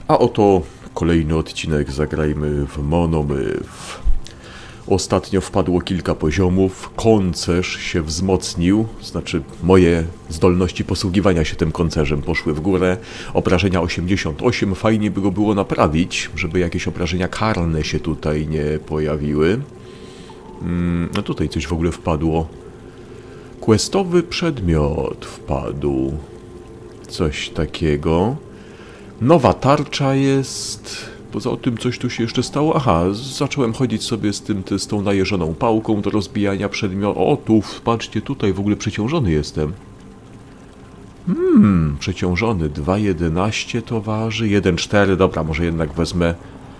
A oto kolejny odcinek Zagrajmy w Monomyth. Ostatnio wpadło kilka poziomów, koncerz się wzmocnił, znaczy moje zdolności posługiwania się tym koncerzem poszły w górę. Obrażenia 88, fajnie by go było naprawić, żeby jakieś obrażenia karne się tutaj nie pojawiły. No tutaj coś w ogóle wpadło. Questowy przedmiot wpadł. Coś takiego. Nowa tarcza jest. Poza tym coś tu się jeszcze stało. Aha, zacząłem chodzić sobie z tą najeżoną pałką do rozbijania przedmiotów. O, tu, patrzcie, tutaj w ogóle przeciążony jestem. Przeciążony. 2,11 to waży. 1,4. Dobra, może jednak wezmę.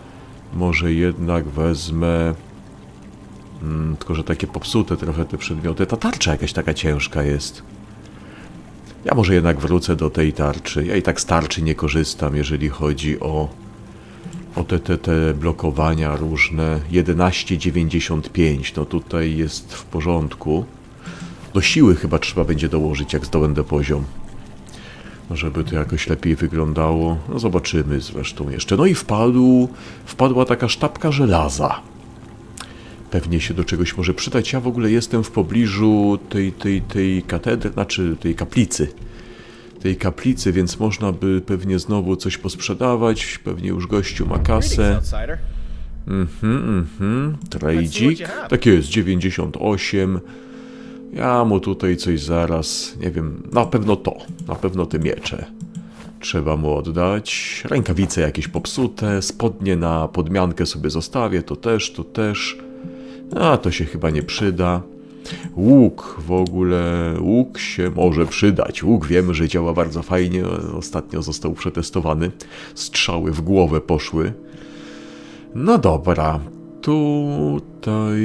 Tylko, że takie popsute trochę te przedmioty. Ta tarcza jakaś taka ciężka jest. Ja może jednak wrócę do tej tarczy. Ja i tak z tarczy nie korzystam, jeżeli chodzi o te blokowania różne. 11,95. No tutaj jest w porządku. Do siły chyba trzeba będzie dołożyć, jak zdobędę poziom. Żeby to jakoś lepiej wyglądało. No zobaczymy zresztą jeszcze. No i wpadła taka sztabka żelaza. Pewnie się do czegoś może przydać. Ja w ogóle jestem w pobliżu tej katedry, znaczy tej kaplicy. Więc można by pewnie znowu coś posprzedawać. Pewnie już gościu ma kasę. Trajdzik. Tak jest, 98. Ja mu tutaj coś zaraz, nie wiem, na pewno te miecze. Trzeba mu oddać. Rękawice jakieś popsute, spodnie na podmiankę sobie zostawię, to też. A to się chyba nie przyda. Łuk w ogóle, łuk się może przydać. Łuk wiemy, że działa bardzo fajnie. Ostatnio został przetestowany. Strzały w głowę poszły. No dobra. Tutaj...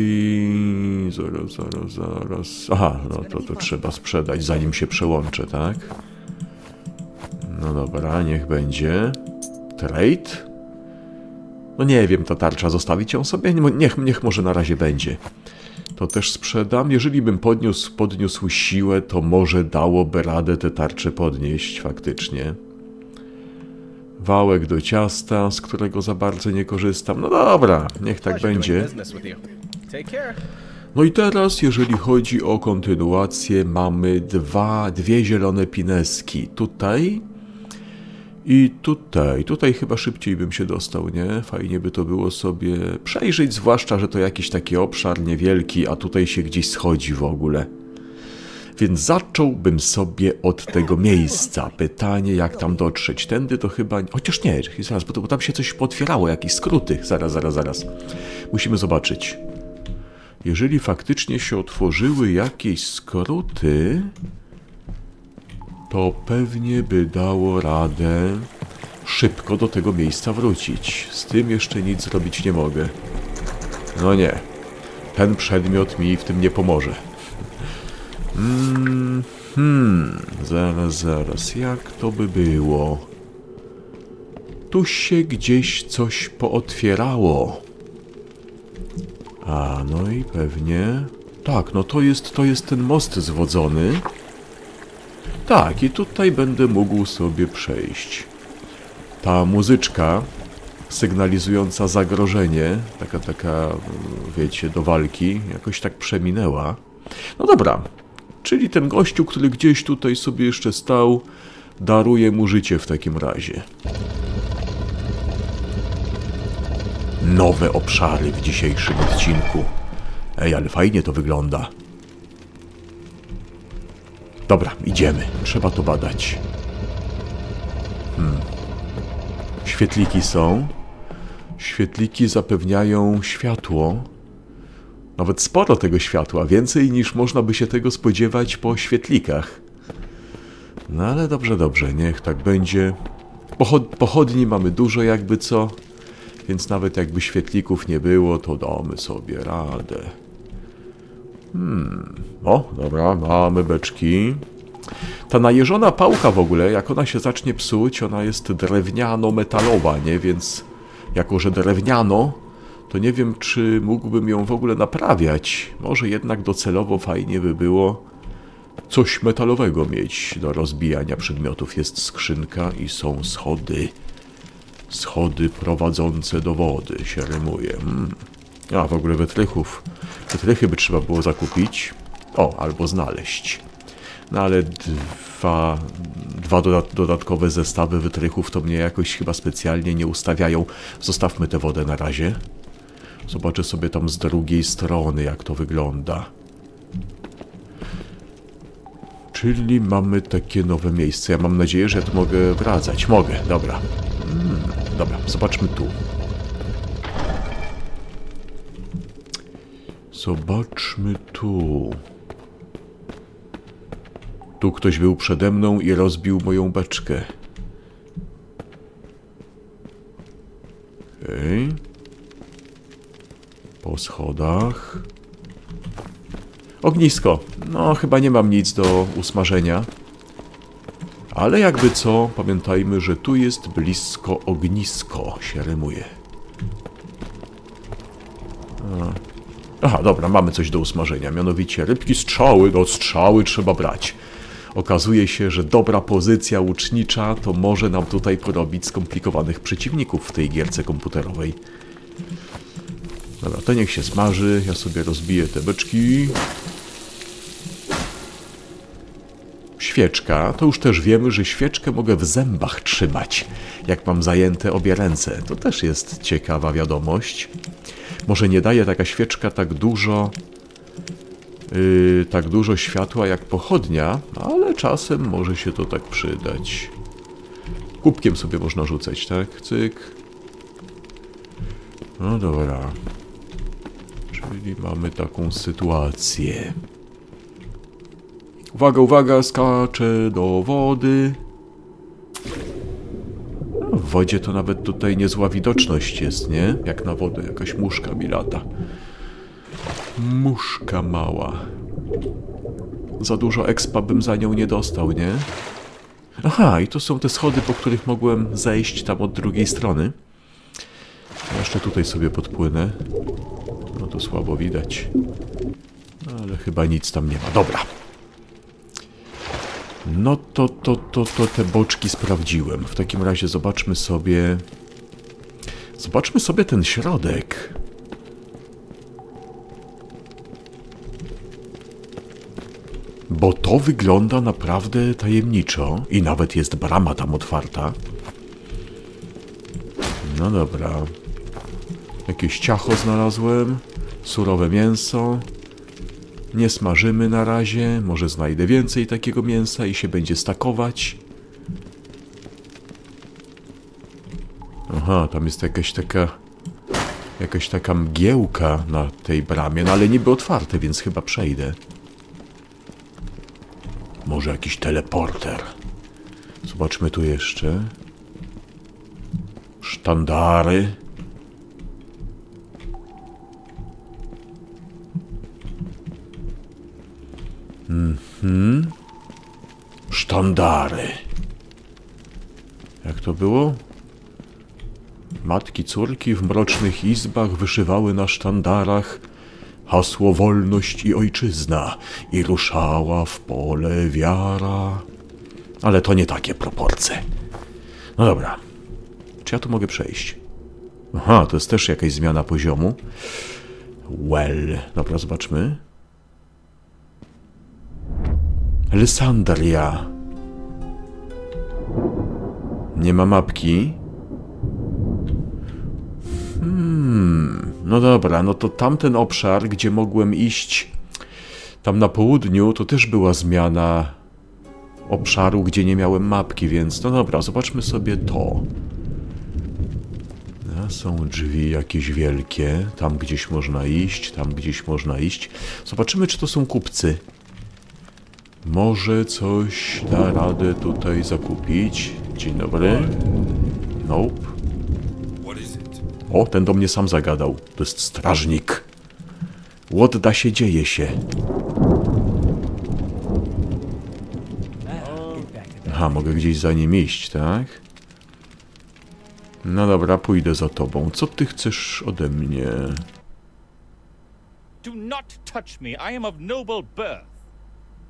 Zaraz. Aha, no to trzeba sprzedać, zanim się przełączę, tak? No dobra, niech będzie. Trade? No nie wiem, ta tarcza, zostawić ją sobie? Niech może na razie będzie. To też sprzedam. Jeżeli bym podniósł siłę, to może dałoby radę tę tarczę podnieść faktycznie. Wałek do ciasta, z którego za bardzo nie korzystam. No dobra, niech tak będzie. No i teraz, jeżeli chodzi o kontynuację, mamy dwie zielone pineski. Tutaj i tutaj. Tutaj chyba szybciej bym się dostał, nie? Fajnie by to było sobie przejrzeć, zwłaszcza, że to jakiś taki obszar niewielki, a tutaj się gdzieś schodzi w ogóle. Więc zacząłbym sobie od tego miejsca. Pytanie, jak tam dotrzeć. Tędy to chyba... Chociaż nie, zaraz, bo tam się coś potwierało, jakieś skróty. Zaraz. Musimy zobaczyć. Jeżeli faktycznie się otworzyły jakieś skróty, to pewnie by dało radę szybko do tego miejsca wrócić. Z tym jeszcze nic zrobić nie mogę. No nie. Ten przedmiot mi w tym nie pomoże. Zaraz. Jak to by było? Tu się gdzieś coś pootwierało. A, no i pewnie... Tak, no to jest ten most zwodzony. Tak, i tutaj będę mógł sobie przejść. Ta muzyczka sygnalizująca zagrożenie, taka, wiecie, do walki, jakoś tak przeminęła. No dobra, czyli ten gościu, który gdzieś tutaj sobie jeszcze stał, daruje mu życie w takim razie. Nowe obszary w dzisiejszym odcinku. Ej, ale fajnie to wygląda. Dobra, idziemy. Trzeba to badać. Świetliki są. Świetliki zapewniają światło. Nawet sporo tego światła. Więcej niż można by się tego spodziewać po świetlikach. No ale dobrze. Niech tak będzie. Pochodni mamy dużo jakby co. Więc nawet jakby świetlików nie było, to damy sobie radę. O, dobra, mamy beczki. Ta najeżona pałka w ogóle, jak ona się zacznie psuć, ona jest drewniano-metalowa, nie? Więc jako, że drewniano, to nie wiem, czy mógłbym ją w ogóle naprawiać. Może jednak docelowo fajnie by było coś metalowego mieć do rozbijania przedmiotów. Jest skrzynka i są schody. Schody prowadzące do wody się rymuje. A w ogóle wytrychów. Wytrychy by trzeba było zakupić. O, albo znaleźć. No ale dwa dodatkowe zestawy wytrychów to mnie jakoś chyba specjalnie nie ustawiają. Zostawmy tę wodę na razie. Zobaczę sobie tam z drugiej strony, jak to wygląda. Czyli mamy takie nowe miejsce. Ja mam nadzieję, że ja tu mogę wracać. Mogę, dobra. Dobra, zobaczmy tu. Zobaczmy tu. Tu ktoś był przede mną i rozbił moją beczkę. Okej. Po schodach. Ognisko. No, chyba nie mam nic do usmażenia. Ale jakby co, pamiętajmy, że tu jest blisko ognisko. Się rymuje. Aha, dobra, mamy coś do usmażenia. Mianowicie rybki strzały. No, strzały trzeba brać. Okazuje się, że dobra pozycja łucznicza to może nam tutaj porobić skomplikowanych przeciwników w tej gierce komputerowej. Dobra, to niech się smaży. Ja sobie rozbiję te beczki. Świeczka. To już też wiemy, że świeczkę mogę w zębach trzymać, jak mam zajęte obie ręce. To też jest ciekawa wiadomość. Może nie daje taka świeczka tak dużo światła jak pochodnia, ale czasem może się to tak przydać. Kubkiem sobie można rzucać, tak? Cyk. No dobra. Czyli mamy taką sytuację. Uwaga, uwaga, skaczę do wody. No, w wodzie to nawet tutaj niezła widoczność jest, nie? Jak na wodę jakaś muszka mi lata. Muszka mała. Za dużo expa bym za nią nie dostał, nie? Aha, i to są te schody, po których mogłem zejść tam od drugiej strony. Ja jeszcze tutaj sobie podpłynę. No to słabo widać. Ale chyba nic tam nie ma. Dobra. No to te boczki sprawdziłem. W takim razie zobaczmy sobie... Zobaczmy sobie ten środek. Bo to wygląda naprawdę tajemniczo. I nawet jest brama tam otwarta. No dobra. Jakieś ciacho znalazłem. Surowe mięso. Nie smażymy na razie. Może znajdę więcej takiego mięsa i się będzie stakować. Aha, tam jest jakaś taka mgiełka na tej bramie. No ale niby otwarte, więc chyba przejdę. Może jakiś teleporter. Zobaczmy tu jeszcze. Sztandary. Sztandary. Jak to było? Matki, córki w mrocznych izbach wyszywały na sztandarach hasło wolność i ojczyzna i ruszała w pole wiara. Ale to nie takie proporcje. No dobra. Czy ja tu mogę przejść? Aha, to jest też jakaś zmiana poziomu. Well. Dobra, zobaczmy. Lysandria. Nie ma mapki. No dobra, no to tamten obszar, gdzie mogłem iść tam na południu, to też była zmiana obszaru, gdzie nie miałem mapki, więc no dobra, zobaczmy sobie to. No, są drzwi jakieś wielkie, tam gdzieś można iść, tam gdzieś można iść. Zobaczymy, czy to są kupcy. Może coś da radę tutaj zakupić. Dzień dobry. Nope. O, ten do mnie sam zagadał. To jest strażnik. What da się, dzieje się. Aha, mogę gdzieś za nim iść, tak? No dobra, pójdę za tobą. Co ty chcesz ode mnie? Do not touch me. I am of noble birth.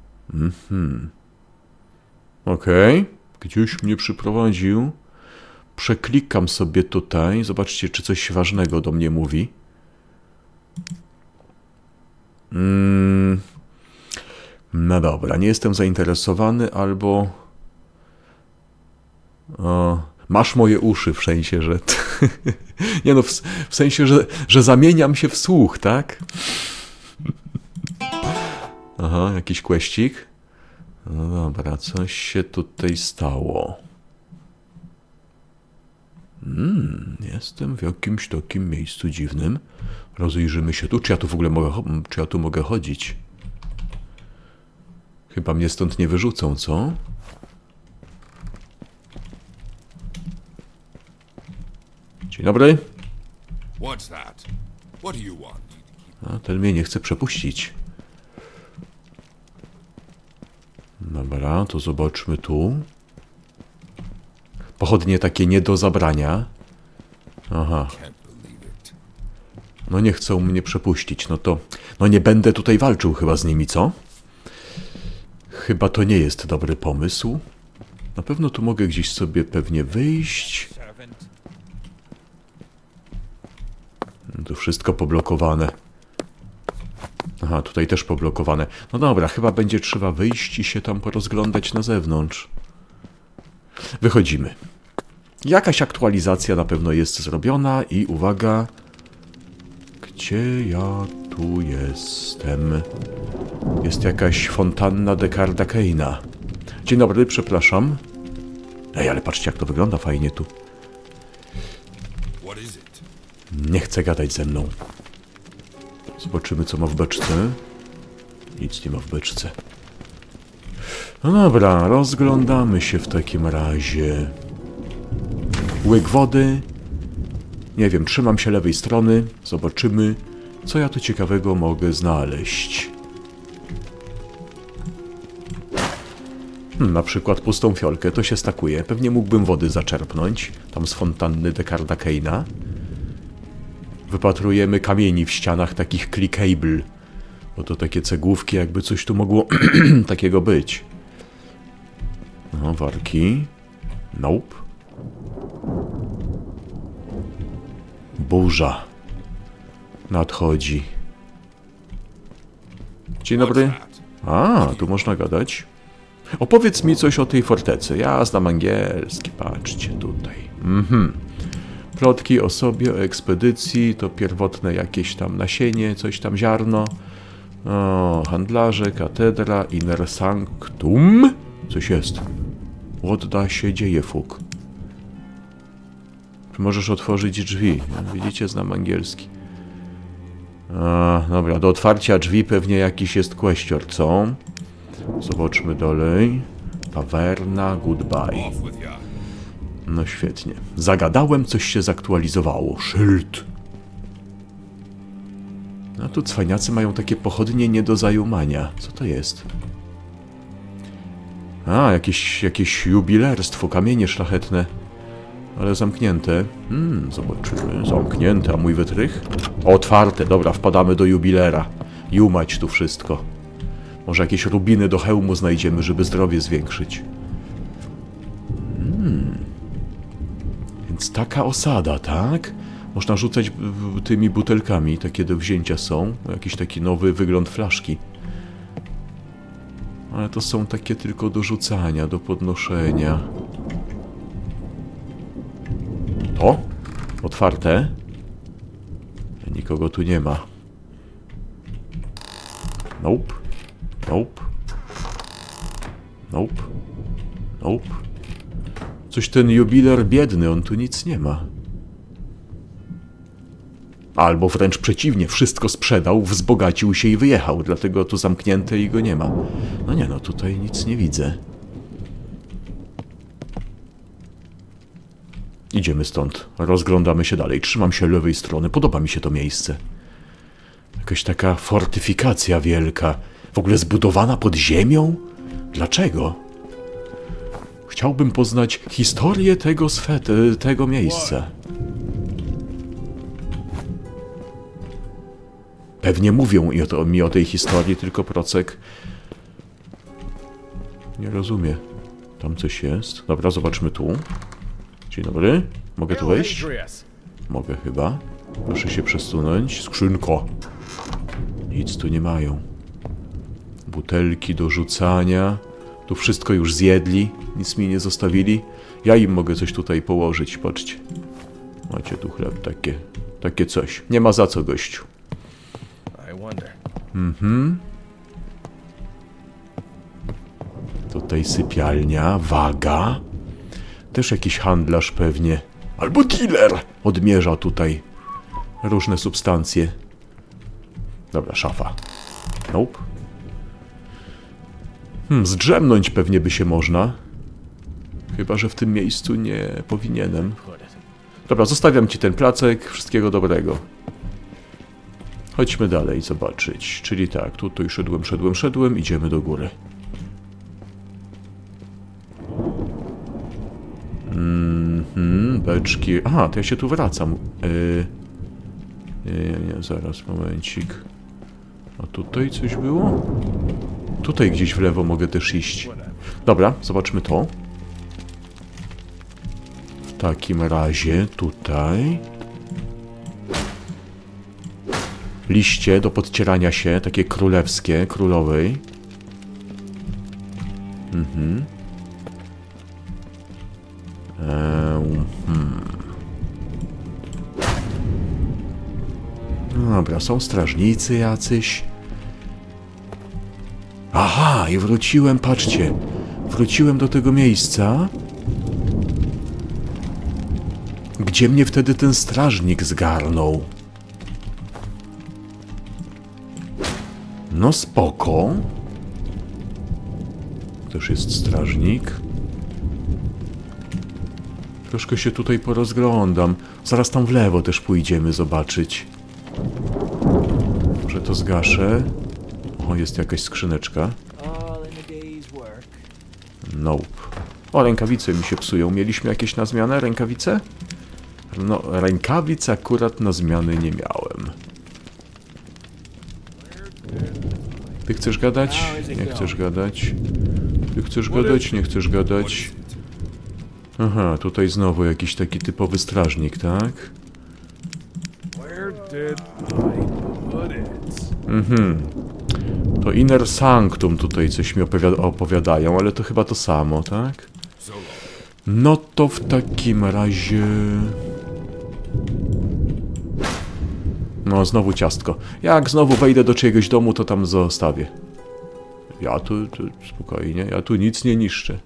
Okej. Gdzieś mnie przyprowadził. Przeklikam sobie tutaj. Zobaczcie, czy coś ważnego do mnie mówi. No dobra, nie jestem zainteresowany, albo... masz moje uszy, w sensie, że... nie no, w sensie, że zamieniam się w słuch, tak? Aha, jakiś kłeścik. No dobra, coś się tutaj stało. Jestem w jakimś takim miejscu dziwnym. Rozejrzymy się tu. Czy ja tu w ogóle mogę chodzić? Chyba mnie stąd nie wyrzucą, co? Dzień dobry. A ten mnie nie chce przepuścić. Dobra, to zobaczmy tu. Pochodnie takie nie do zabrania. Aha. No nie chcą mnie przepuścić, no to... No nie będę tutaj walczył chyba z nimi, co? Chyba to nie jest dobry pomysł. Na pewno tu mogę gdzieś sobie pewnie wyjść. To wszystko poblokowane. Aha, tutaj też poblokowane. No dobra, chyba będzie trzeba wyjść i się tam porozglądać na zewnątrz. Wychodzimy. Jakaś aktualizacja na pewno jest zrobiona i uwaga... Gdzie ja tu jestem? Jest jakaś fontanna Deckharda Keina. Dzień dobry, przepraszam. Ej, ale patrzcie, jak to wygląda fajnie tu. Nie chce gadać ze mną. Zobaczymy, co ma w beczce. Nic nie ma w beczce. No dobra, rozglądamy się w takim razie. Łyk wody. Nie wiem, trzymam się lewej strony. Zobaczymy, co ja tu ciekawego mogę znaleźć. Na przykład pustą fiolkę, to się stakuje. Pewnie mógłbym wody zaczerpnąć. Tam z fontanny Deckharda Keina. Wypatrujemy kamieni w ścianach, takich clickable. Bo to takie cegłówki, jakby coś tu mogło takiego być. No, warki. Nope. Burza. Nadchodzi. Dzień dobry. A, tu można gadać. Opowiedz mi coś o tej fortecy. Ja znam angielski, patrzcie tutaj. Plotki o sobie, o ekspedycji, to pierwotne jakieś tam nasienie, coś tam ziarno. O, handlarze, katedra, inner sanctum. Coś jest. What się dzieje, fuk? Czy możesz otworzyć drzwi? Widzicie, znam angielski. Dobra, do otwarcia drzwi pewnie jakiś jest kwestior, co? Zobaczmy dalej. Tawerna, goodbye. No świetnie. Zagadałem, coś się zaktualizowało. Szyld. A tu cwaniacy mają takie pochodnie nie do zajumania. Co to jest? A, jakieś jubilerstwo, kamienie szlachetne. Ale zamknięte. Zobaczymy. Zamknięte, a mój wytrych? Otwarte, dobra, wpadamy do jubilera. Jumać tu wszystko. Może jakieś rubiny do hełmu znajdziemy, żeby zdrowie zwiększyć. Więc taka osada, tak? Można rzucać tymi butelkami, takie do wzięcia są. Jakiś taki nowy wygląd flaszki. Ale to są takie tylko do rzucania, do podnoszenia. To? Otwarte. Nikogo tu nie ma. Nope. Nope. Nope. Nope. Coś ten jubiler biedny, on tu nic nie ma. Albo wręcz przeciwnie, wszystko sprzedał, wzbogacił się i wyjechał, dlatego tu zamknięte i go nie ma. No nie no, tutaj nic nie widzę. Idziemy stąd, rozglądamy się dalej, trzymam się lewej strony, podoba mi się to miejsce. Jakaś taka fortyfikacja wielka, w ogóle zbudowana pod ziemią? Dlaczego? Chciałbym poznać historię tego miejsca. Pewnie mówią mi o tej historii, tylko procek nie rozumie. Tam coś jest. Dobra, zobaczmy tu. Dzień dobry. Mogę tu wejść? Mogę chyba. Proszę się przesunąć. Skrzynko. Nic tu nie mają. Butelki do rzucania. Tu wszystko już zjedli. Nic mi nie zostawili. Ja im mogę coś tutaj położyć. Patrzcie. Macie tu chleb, takie coś. Nie ma za co, gościu. Tutaj sypialnia, waga. Też jakiś handlarz pewnie. Albo dealer! Odmierza tutaj różne substancje. Dobra, szafa. Nope. Zdrzemnąć pewnie by się można. Chyba że w tym miejscu nie powinienem. Dobra, zostawiam ci ten placek. Wszystkiego dobrego. Chodźmy dalej zobaczyć. Czyli tak, tutaj szedłem. Idziemy do góry. Beczki. Aha, to ja się tu wracam. Nie, zaraz, momencik. A tutaj coś było? Tutaj gdzieś w lewo mogę też iść. Dobra, zobaczmy to. W takim razie tutaj... Liście do podcierania się, takie królewskie, królowej. Dobra, są strażnicy jacyś. Aha, i wróciłem, patrzcie. Wróciłem do tego miejsca, gdzie mnie wtedy ten strażnik zgarnął. No spoko. Też jest strażnik. Troszkę się tutaj porozglądam. Zaraz tam w lewo też pójdziemy zobaczyć. Może to zgaszę. O, jest jakaś skrzyneczka. Nope. O, rękawice mi się psują. Mieliśmy jakieś na zmianę rękawice? No, rękawic akurat na zmiany nie miałem. Ty chcesz gadać? Nie chcesz gadać. Ty chcesz gadać? Nie chcesz gadać. Aha, tutaj znowu jakiś taki typowy strażnik, tak? To Inner Sanctum tutaj coś mi opowiadają, ale to chyba to samo, tak? No to w takim razie... No, znowu ciastko. Jak znowu wejdę do czyjegoś domu, to tam zostawię. Ja tu spokojnie, ja tu nic nie niszczę.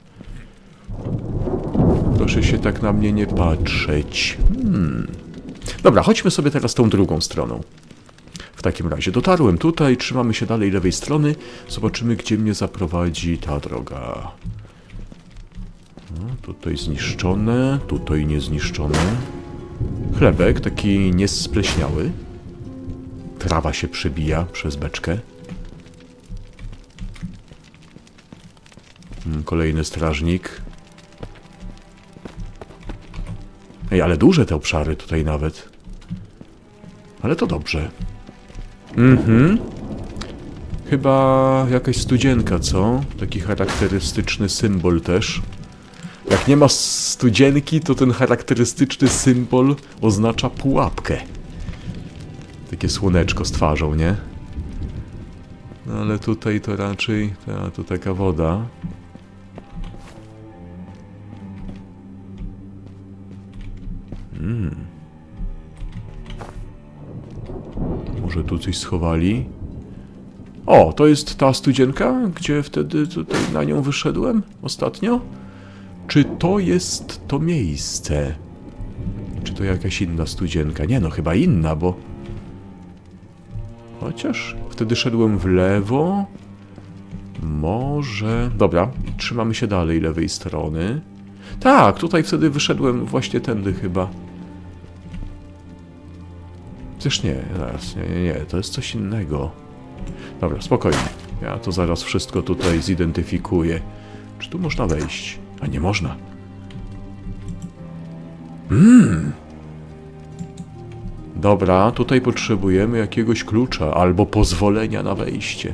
Proszę się tak na mnie nie patrzeć. Dobra, chodźmy sobie teraz tą drugą stroną. W takim razie dotarłem tutaj, trzymamy się dalej lewej strony. Zobaczymy, gdzie mnie zaprowadzi ta droga. No, tutaj zniszczone, tutaj niezniszczone. Chlebek, taki niespleśniały. Trawa się przebija przez beczkę. Kolejny strażnik. Ej, ale duże te obszary tutaj nawet. Ale to dobrze. Chyba jakaś studzienka, co? Taki charakterystyczny symbol też. Jak nie ma studzienki, to ten charakterystyczny symbol oznacza pułapkę. Takie słoneczko z twarzą, nie? No ale tutaj to raczej... to taka woda. Może tu coś schowali? O, to jest ta studzienka, gdzie wtedy tutaj na nią wyszedłem ostatnio? Czy to jest to miejsce? Czy to jakaś inna studzienka? Nie no, chyba inna, bo... Chociaż wtedy szedłem w lewo. Może... Dobra, trzymamy się dalej lewej strony. Tak, tutaj wtedy wyszedłem właśnie tędy chyba. Przecież nie, zaraz, nie, to jest coś innego. Dobra, spokojnie. Ja to zaraz wszystko tutaj zidentyfikuję. Czy tu można wejść? A nie można. Dobra, tutaj potrzebujemy jakiegoś klucza albo pozwolenia na wejście.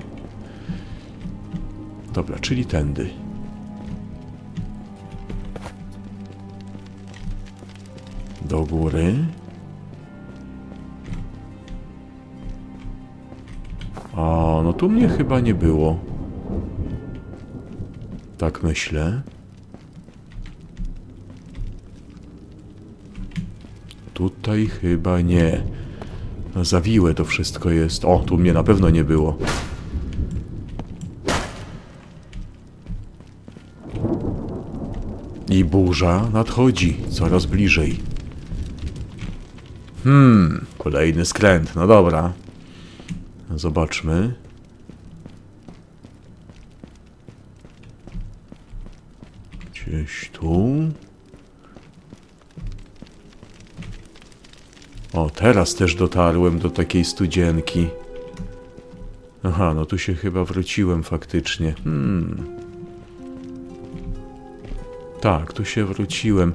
Dobra, czyli tędy. Do góry. A, no tu mnie chyba nie było. Tak myślę. Tutaj chyba nie. Zawiłe to wszystko jest. O, tu mnie na pewno nie było. I burza nadchodzi coraz bliżej. Kolejny skręt. No dobra. Zobaczmy. Gdzieś tu. O, teraz też dotarłem do takiej studzienki. Aha, no tu się chyba wróciłem faktycznie. Tak, tu się wróciłem.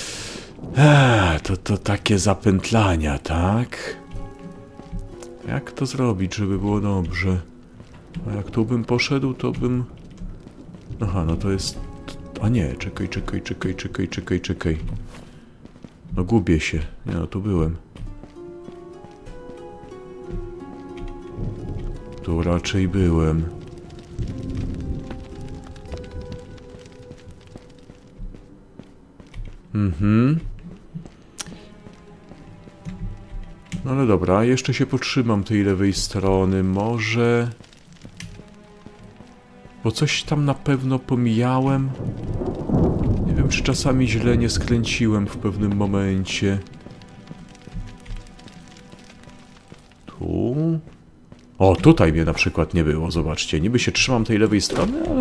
To takie zapętlania, tak? Jak to zrobić, żeby było dobrze? A jak tu bym poszedł, to bym... Aha, no to jest... A nie, czekaj. No gubię się. Nie, no tu byłem. Tu raczej byłem. No ale dobra, jeszcze się potrzymam tej lewej strony. Może... Bo coś tam na pewno pomijałem. Nie wiem, czy czasami źle nie skręciłem w pewnym momencie. Tu... O, tutaj mnie na przykład nie było, zobaczcie. Niby się trzymam tej lewej strony, ale...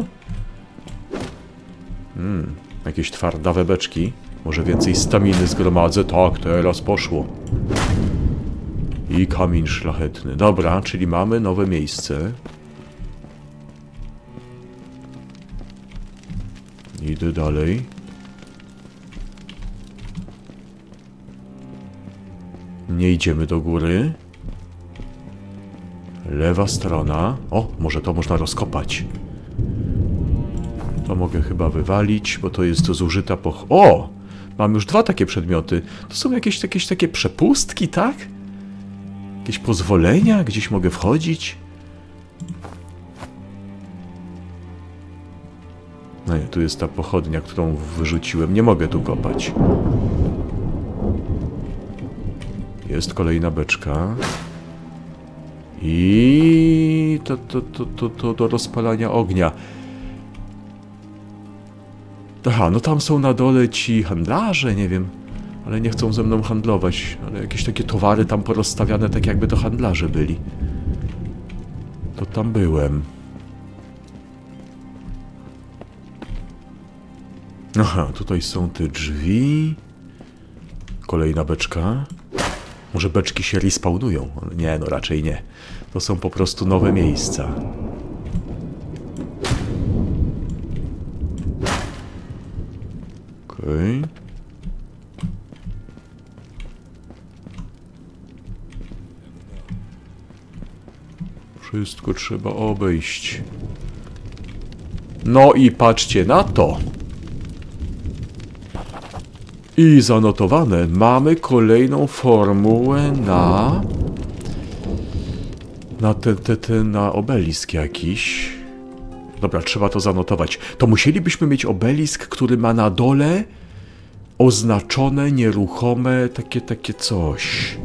Jakieś twardawe beczki. Może więcej staminy zgromadzę. Tak, teraz poszło. I kamień szlachetny. Dobra, czyli mamy nowe miejsce. Idę dalej. Nie idziemy do góry. Lewa strona. O, może to można rozkopać. To mogę chyba wywalić, bo to jest zużyta O! Mam już dwa takie przedmioty. To są jakieś takie przepustki, tak? Jakieś pozwolenia? Gdzieś mogę wchodzić? No nie, tu jest ta pochodnia, którą wyrzuciłem. Nie mogę tu kopać. Jest kolejna beczka. I to do rozpalania ognia. Aha, no tam są na dole ci handlarze, nie wiem. Ale nie chcą ze mną handlować. Ale jakieś takie towary tam porozstawiane, tak jakby to handlarze byli. To tam byłem. Aha, tutaj są te drzwi. Kolejna beczka. Może beczki się respawnują? Nie, no raczej nie. To są po prostu nowe miejsca. Okej. Wszystko trzeba obejść. No i patrzcie na to. I zanotowane. Mamy kolejną formułę na obelisk jakiś. Dobra, trzeba to zanotować. To musielibyśmy mieć obelisk, który ma na dole oznaczone, nieruchome, takie coś.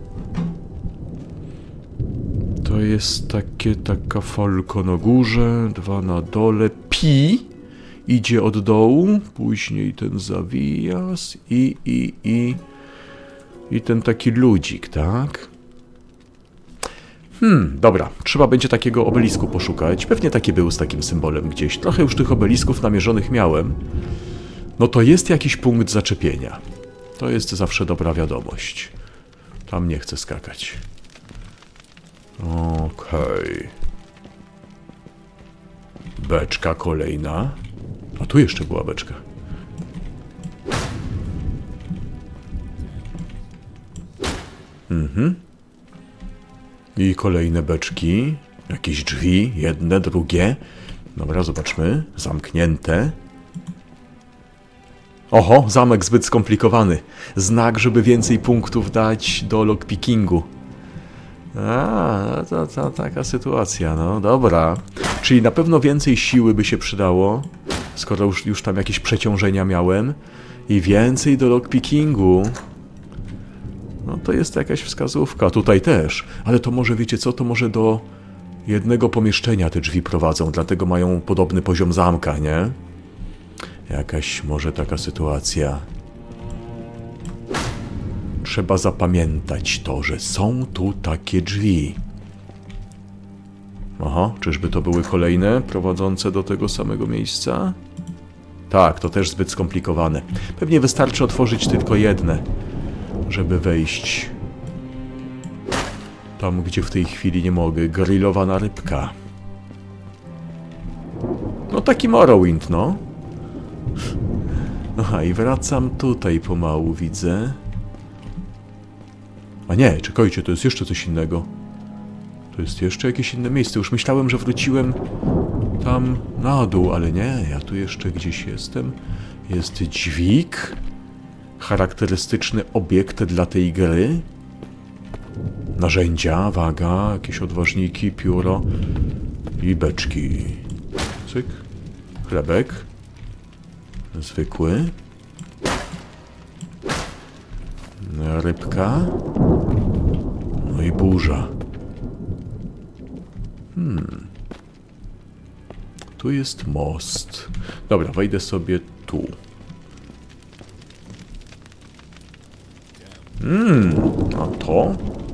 To jest taka falka na górze, dwa na dole. Pi idzie od dołu, później ten zawijas i ten taki ludzik, tak? Dobra, trzeba będzie takiego obelisku poszukać. Pewnie taki był z takim symbolem gdzieś. Trochę już tych obelisków namierzonych miałem. No to jest jakiś punkt zaczepienia. To jest zawsze dobra wiadomość. Tam nie chcę skakać. Okej. Beczka kolejna. A tu jeszcze była beczka. I kolejne beczki. Jakieś drzwi. Jedne, drugie. Dobra, zobaczmy. Zamknięte. Oho, zamek zbyt skomplikowany. Znak, żeby więcej punktów dać do lockpickingu. To taka sytuacja, no dobra. Czyli na pewno więcej siły by się przydało, skoro już tam jakieś przeciążenia miałem. I więcej do lockpickingu. No to jest jakaś wskazówka, tutaj też. Ale to może, wiecie co, to może do jednego pomieszczenia te drzwi prowadzą, dlatego mają podobny poziom zamka, nie? Jakaś może taka sytuacja. Trzeba zapamiętać to, że są tu takie drzwi. Aha, czyżby to były kolejne prowadzące do tego samego miejsca? Tak, to też zbyt skomplikowane. Pewnie wystarczy otworzyć tylko jedne, żeby wejść tam, gdzie w tej chwili nie mogę. Grillowana rybka. No taki Morrowind, no. Aha, i wracam tutaj pomału, widzę. A nie, czekajcie, to jest jeszcze coś innego. To jest jeszcze jakieś inne miejsce. Już myślałem, że wróciłem tam na dół, ale nie, ja tu jeszcze gdzieś jestem. Jest dźwig. Charakterystyczny obiekt dla tej gry. Narzędzia, waga, jakieś odważniki, pióro i beczki. Cyk. Chlebek. Zwykły. Rybka. No i burza. Tu jest most. Dobra, wejdę sobie tu. A to?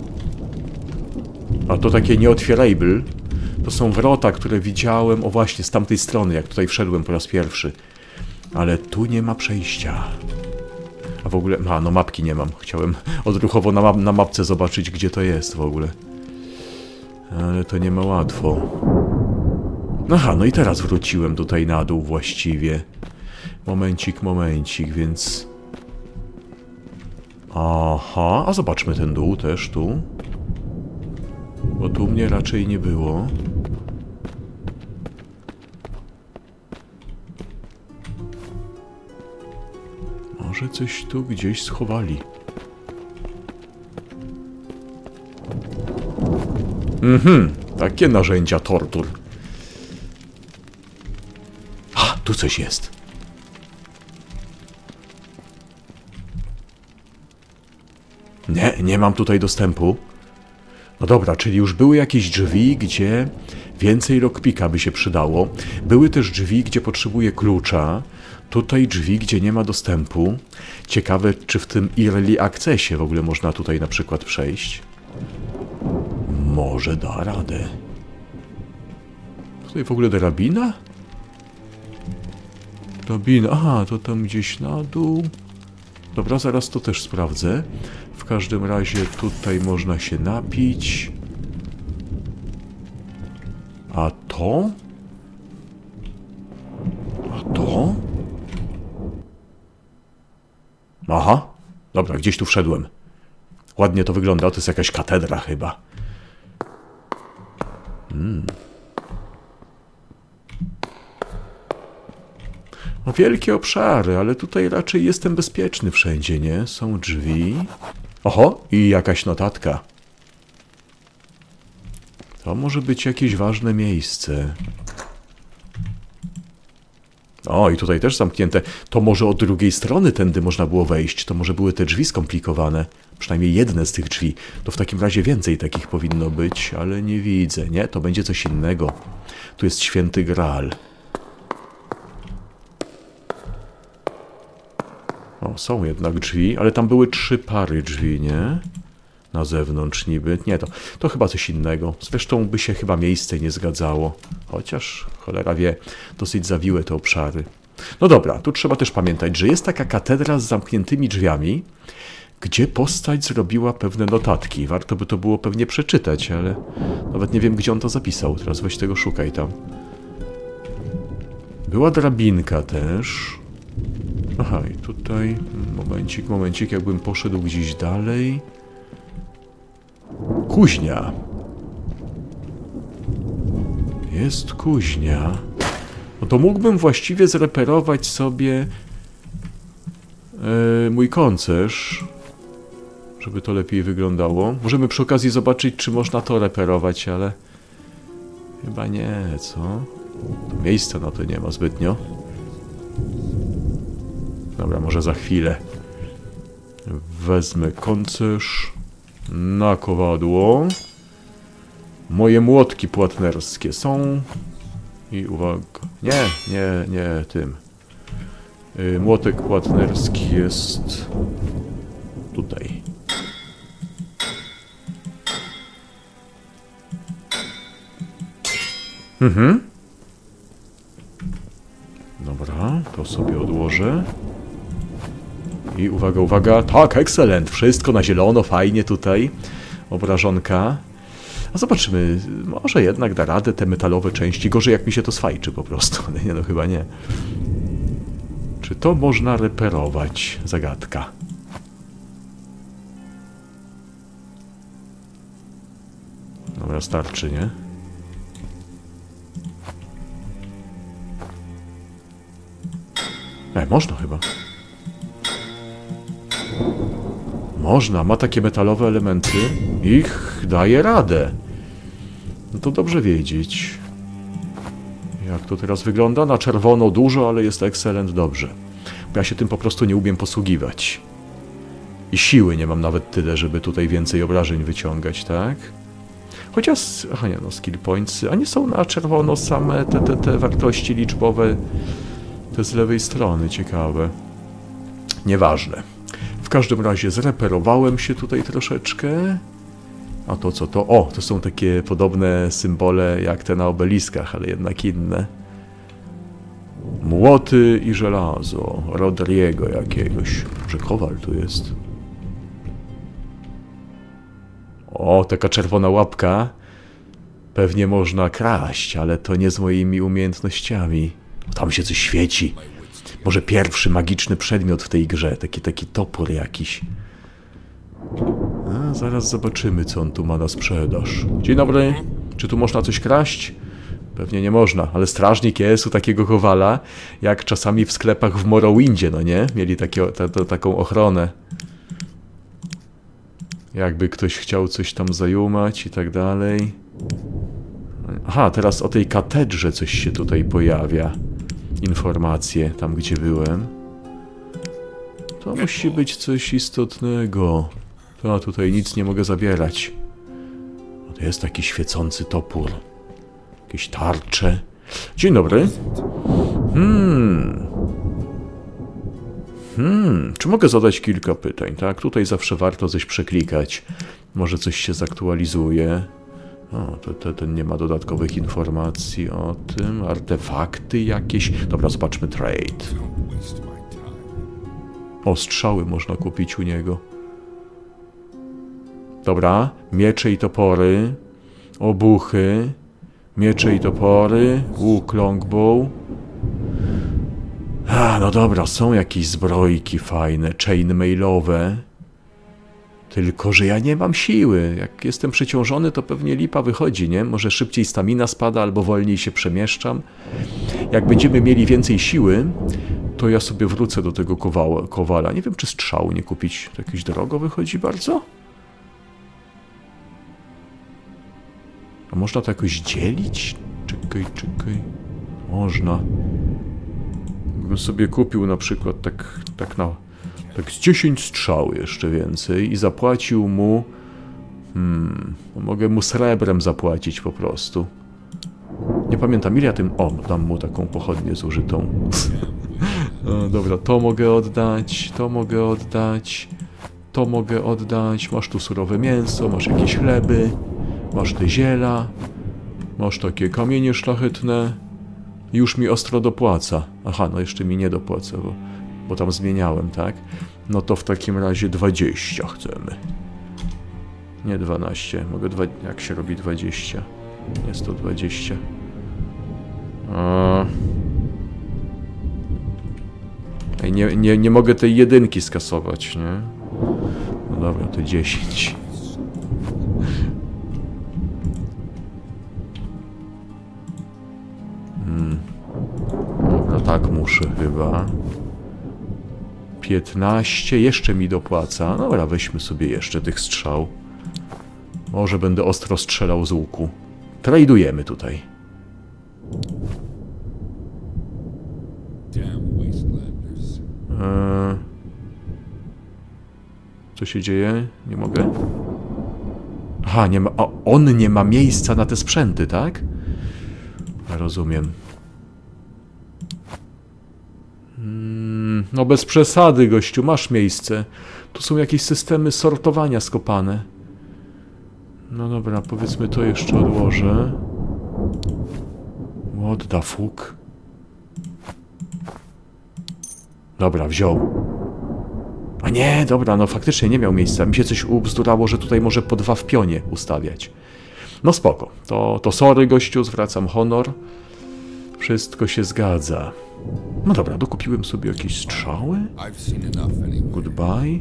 A to takie nieotwierable. To są wrota, które widziałem, o właśnie, z tamtej strony, jak tutaj wszedłem po raz pierwszy. Ale tu nie ma przejścia. A w ogóle... no mapki nie mam. Chciałem odruchowo na mapce zobaczyć, gdzie to jest w ogóle. Ale to nie ma łatwo. Aha, no i teraz wróciłem tutaj na dół właściwie. Momencik, więc... Aha, a zobaczmy ten dół też tu. Bo tu mnie raczej nie było. Może coś tu gdzieś schowali. Takie narzędzia tortur. A, tu coś jest. Nie mam tutaj dostępu. No dobra, czyli już były jakieś drzwi, gdzie więcej lockpicka by się przydało. Były też drzwi, gdzie potrzebuję klucza. Tutaj drzwi, gdzie nie ma dostępu. Ciekawe, czy w tym Early Accessie w ogóle można tutaj na przykład przejść. Może da radę. Tutaj w ogóle drabina? Drabina, aha, to tam gdzieś na dół. Dobra, zaraz to też sprawdzę. W każdym razie tutaj można się napić. A to? A to? Aha, dobra, gdzieś tu wszedłem. Ładnie to wygląda, to jest jakaś katedra chyba. No wielkie obszary, ale tutaj raczej jestem bezpieczny wszędzie, nie? Są drzwi. Oho, i jakaś notatka. To może być jakieś ważne miejsce. O, i tutaj też zamknięte. To może od drugiej strony tędy można było wejść. To może były te drzwi skomplikowane. Przynajmniej jedne z tych drzwi. To w takim razie więcej takich powinno być, ale nie widzę. Nie, to będzie coś innego. Tu jest święty Graal. O, są jednak drzwi, ale tam były 3 pary drzwi, nie? Na zewnątrz niby. Nie, to chyba coś innego. Zresztą by się chyba miejsce nie zgadzało. Chociaż, cholera wie, dosyć zawiłe te obszary. No dobra, tu trzeba też pamiętać, że jest taka katedra z zamkniętymi drzwiami, gdzie postać zrobiła pewne notatki. Warto by to było pewnie przeczytać, ale nawet nie wiem, gdzie on to zapisał. Teraz weź tego szukaj tam. Była drabinka też. Aha, i tutaj... Momencik, jakbym poszedł gdzieś dalej... Kuźnia. Jest kuźnia. No to mógłbym właściwie zreperować sobie mój koncerz, żeby to lepiej wyglądało. Możemy przy okazji zobaczyć, czy można to reperować, ale chyba nie, co? To miejsca na to nie ma zbytnio. Dobra, może za chwilę. Wezmę koncerz na kowadło. Moje młotki płatnerskie są. I uwaga. Nie tym. Młotek płatnerski jest tutaj. Dobra, to sobie odłożę. I uwaga, uwaga. Tak, excellent. Wszystko na zielono, fajnie tutaj. Obrażonka. A zobaczymy, może jednak da radę te metalowe części. Gorzej jak mi się to sfajczy po prostu. Ale nie, no chyba nie. Czy to można reperować? Zagadka. Dobra, starczy, nie? Można chyba. Można, ma takie metalowe elementy. Ich daje radę. No to dobrze wiedzieć. Jak to teraz wygląda? Na czerwono dużo, ale jest excellent dobrze. Bo ja się tym po prostu nie umiem posługiwać. I siły nie mam nawet tyle, żeby tutaj więcej obrażeń wyciągać, tak? Chociaż, aha nie, no skill points, a nie są na czerwono same te wartości liczbowe, te z lewej strony, ciekawe. Nieważne. W każdym razie zreperowałem się tutaj troszeczkę. A to co to? O, to są takie podobne symbole jak te na obeliskach, ale jednak inne. Młoty i żelazo. Rodriego jakiegoś. Może kowal tu jest. O, taka czerwona łapka. Pewnie można kraść, ale to nie z moimi umiejętnościami. Tam się coś świeci. Może pierwszy magiczny przedmiot w tej grze. Taki topór jakiś. A, zaraz zobaczymy, co on tu ma na sprzedaż. Dzień dobry. Czy tu można coś kraść? Pewnie nie można, ale strażnik jest u takiego kowala, jak czasami w sklepach w Morrowindzie, no nie? Mieli taką ochronę. Jakby ktoś chciał coś tam zajumać i tak dalej. Aha, teraz o tej katedrze coś się tutaj pojawia. Informacje, tam gdzie byłem. To musi być coś istotnego. To tutaj nic nie mogę zabierać. To jest taki świecący topór. Jakieś tarcze. Dzień dobry. Czy mogę zadać kilka pytań, tak? Tutaj zawsze warto coś przeklikać. Może coś się zaktualizuje. O, ten nie ma dodatkowych informacji o tym. Artefakty jakieś. Dobra, zobaczmy trade. O, strzały można kupić u niego. Dobra, miecze i topory. Obuchy. Miecze i topory. Łuk longbow. A, no dobra, są jakieś zbrojki fajne, chainmailowe. Tylko że ja nie mam siły. Jak jestem przeciążony, to pewnie lipa wychodzi, nie? Może szybciej stamina spada, albo wolniej się przemieszczam. Jak będziemy mieli więcej siły, to ja sobie wrócę do tego kowala. Nie wiem, czy strzału nie kupić. To jakieś drogo wychodzi bardzo? A można to jakoś dzielić? Czekaj. Można. Gdybym sobie kupił na przykład tak z 10 strzał jeszcze więcej i zapłacił mu... mogę mu srebrem zapłacić po prostu. Nie pamiętam ile ja tym... O, dam mu taką pochodnię zużytą. No, dobra, to mogę oddać, to mogę oddać, to mogę oddać. Masz tu surowe mięso, masz jakieś chleby, masz te ziela, masz takie kamienie szlachetne. Już mi ostro dopłaca. Aha, no jeszcze mi nie dopłaca, bo tam zmieniałem, tak? No to w takim razie 20 chcemy. Nie 12. Mogę jak się robi 20? Jest to 20. Nie mogę tej jedynki skasować, nie? No dobra, to 10. Dobra, tak muszę chyba. 15, jeszcze mi dopłaca. Dobra, weźmy sobie jeszcze tych strzał. Może będę ostro strzelał z łuku. Tradujemy tutaj. Co się dzieje? Nie mogę? Aha, nie ma... on nie ma miejsca na te sprzęty, tak? Rozumiem. No bez przesady, gościu, masz miejsce. Tu są jakieś systemy sortowania skopane. No dobra, powiedzmy to jeszcze odłożę. What the fuck? Dobra, wziął. A nie, dobra, no faktycznie nie miał miejsca. Mi się coś ubzdurało, że tutaj może po 2 w pionie ustawiać. No spoko. To sorry, gościu, zwracam honor. Wszystko się zgadza. No dobra, dokupiłem sobie jakieś strzały. Goodbye.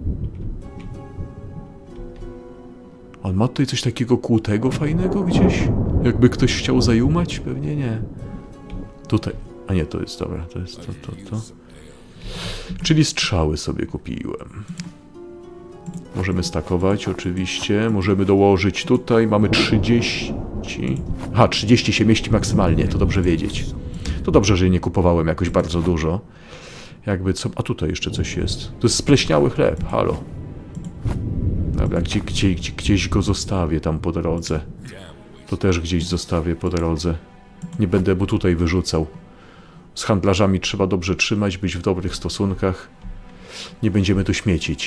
On ma tutaj coś takiego kłutego, fajnego gdzieś? Jakby ktoś chciał zajumać? Pewnie nie. Tutaj. A nie, to jest, dobra, to jest to. Czyli strzały sobie kupiłem. Możemy stakować oczywiście. Możemy dołożyć tutaj. Mamy 30. Aha, 30 się mieści maksymalnie. To dobrze wiedzieć. To dobrze, że nie kupowałem jakoś bardzo dużo. Jakby co... A tutaj jeszcze coś jest. To jest spleśniały chleb. Halo. Dobra, gdzieś go zostawię tam po drodze. To też gdzieś zostawię po drodze. Nie będę mu tutaj wyrzucał. Z handlarzami trzeba dobrze trzymać, być w dobrych stosunkach. Nie będziemy tu śmiecić.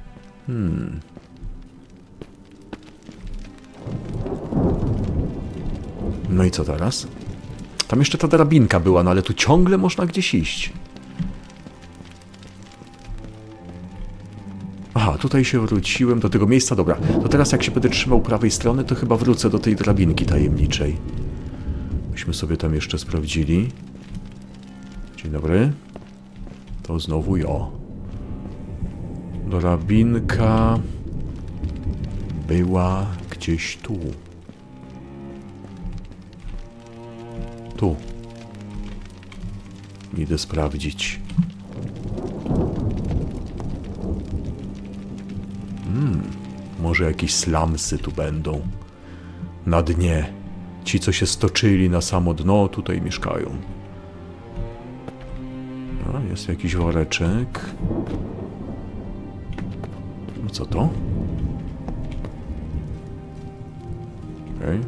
No i co teraz? Tam jeszcze ta drabinka była, no ale tu ciągle można gdzieś iść. Aha, tutaj się wróciłem do tego miejsca. Dobra, to teraz jak się będę trzymał prawej strony, to chyba wrócę do tej drabinki tajemniczej. Myśmy sobie tam jeszcze sprawdzili. Dzień dobry. To znowu ja. Drabinka była gdzieś tu. Tu. Idę sprawdzić. Może jakieś slamsy tu będą. Na dnie. Ci, co się stoczyli na samo dno, tutaj mieszkają. No, jest jakiś woreczek. No co to? Okej.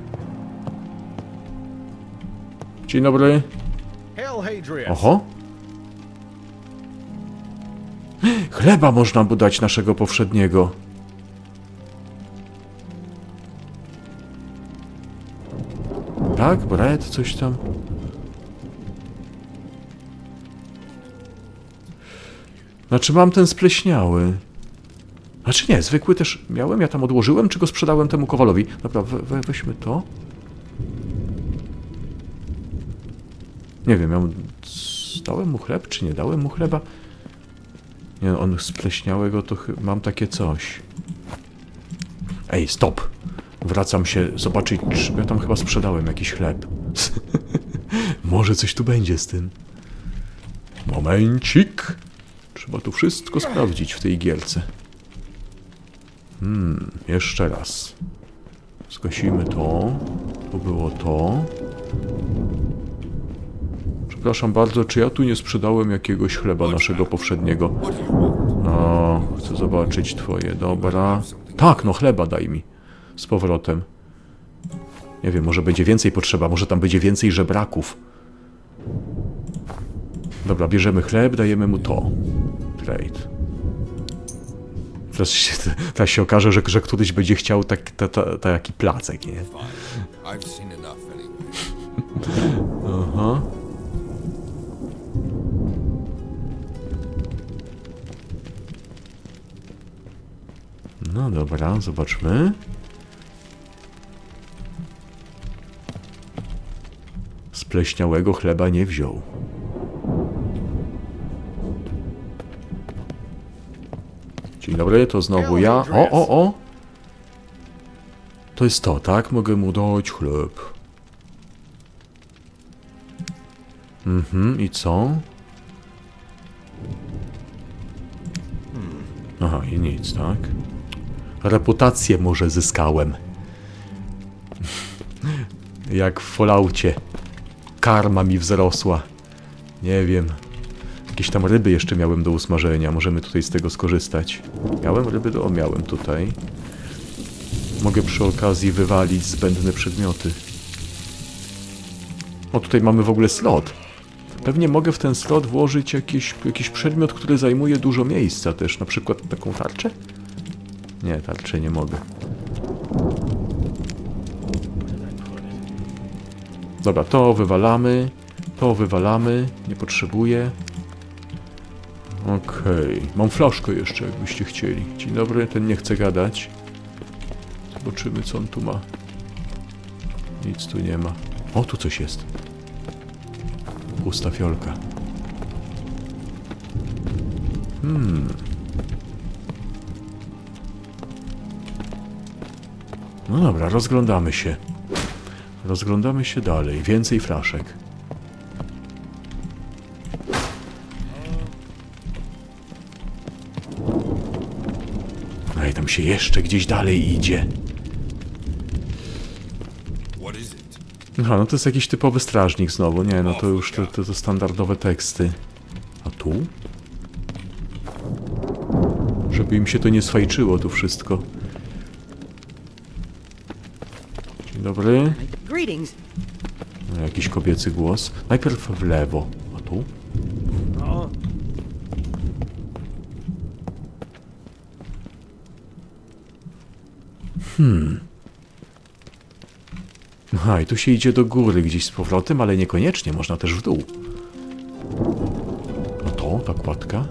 Dzień dobry. Oho. Chleba można mu dać naszego powszedniego. Tak, bread, coś tam. Znaczy mam ten spleśniały. Znaczy nie, zwykły też miałem, ja tam odłożyłem, czy go sprzedałem temu kowalowi. Dobra, weźmy to. Nie wiem, dałem mu chleb, czy nie dałem mu chleba? Nie, on spleśniałego to mam takie coś. Ej, stop! Wracam się zobaczyć, czy ja tam chyba sprzedałem jakiś chleb. Może coś tu będzie z tym. Momencik. Trzeba tu wszystko sprawdzić w tej gierce. Jeszcze raz. Zgasimy to. Tu było to. Przepraszam bardzo, czy ja tu nie sprzedałem jakiegoś chleba naszego powszedniego? O, chcę zobaczyć twoje, dobra. Tak, no chleba daj mi. Z powrotem. Nie wiem, może będzie więcej potrzeba, może tam będzie więcej żebraków. Dobra, bierzemy chleb, dajemy mu to. Trade. Teraz się okaże, że któryś będzie chciał taki placek, nie? Aha. No dobra, zobaczmy. Spleśniałego chleba nie wziął. Dzień dobry, to znowu ja. O! To jest to, tak? Mogę mu dać chleb. I co? Aha, i nic, tak? Reputację może zyskałem. Jak w Falloutie. Karma mi wzrosła. Nie wiem. Jakieś tam ryby jeszcze miałem do usmażenia. Możemy tutaj z tego skorzystać. Miałem ryby? O, miałem tutaj. Mogę przy okazji wywalić zbędne przedmioty. O, tutaj mamy w ogóle slot. Pewnie mogę w ten slot włożyć jakiś przedmiot, który zajmuje dużo miejsca też. Na przykład taką tarczę? Nie, tarczę nie mogę. Dobra, to wywalamy. To wywalamy. Nie potrzebuję. Okej. Mam flaszkę jeszcze, jakbyście chcieli. Dzień dobry, ten nie chce gadać. Zobaczymy, co on tu ma. Nic tu nie ma. O, tu coś jest. Pusta fiolka. No dobra, rozglądamy się. Rozglądamy się dalej. Więcej flaszek. Ej, tam się jeszcze gdzieś dalej idzie. Aha, no to jest jakiś typowy strażnik znowu. Nie, no to już to standardowe teksty. A tu? Żeby im się to nie sfajczyło, tu wszystko. Dzień dobry. No, jakiś kobiecy głos. Najpierw w lewo. A tu? Aha, i tu się idzie do góry gdzieś z powrotem, ale niekoniecznie, można też w dół. A to, ta kładka?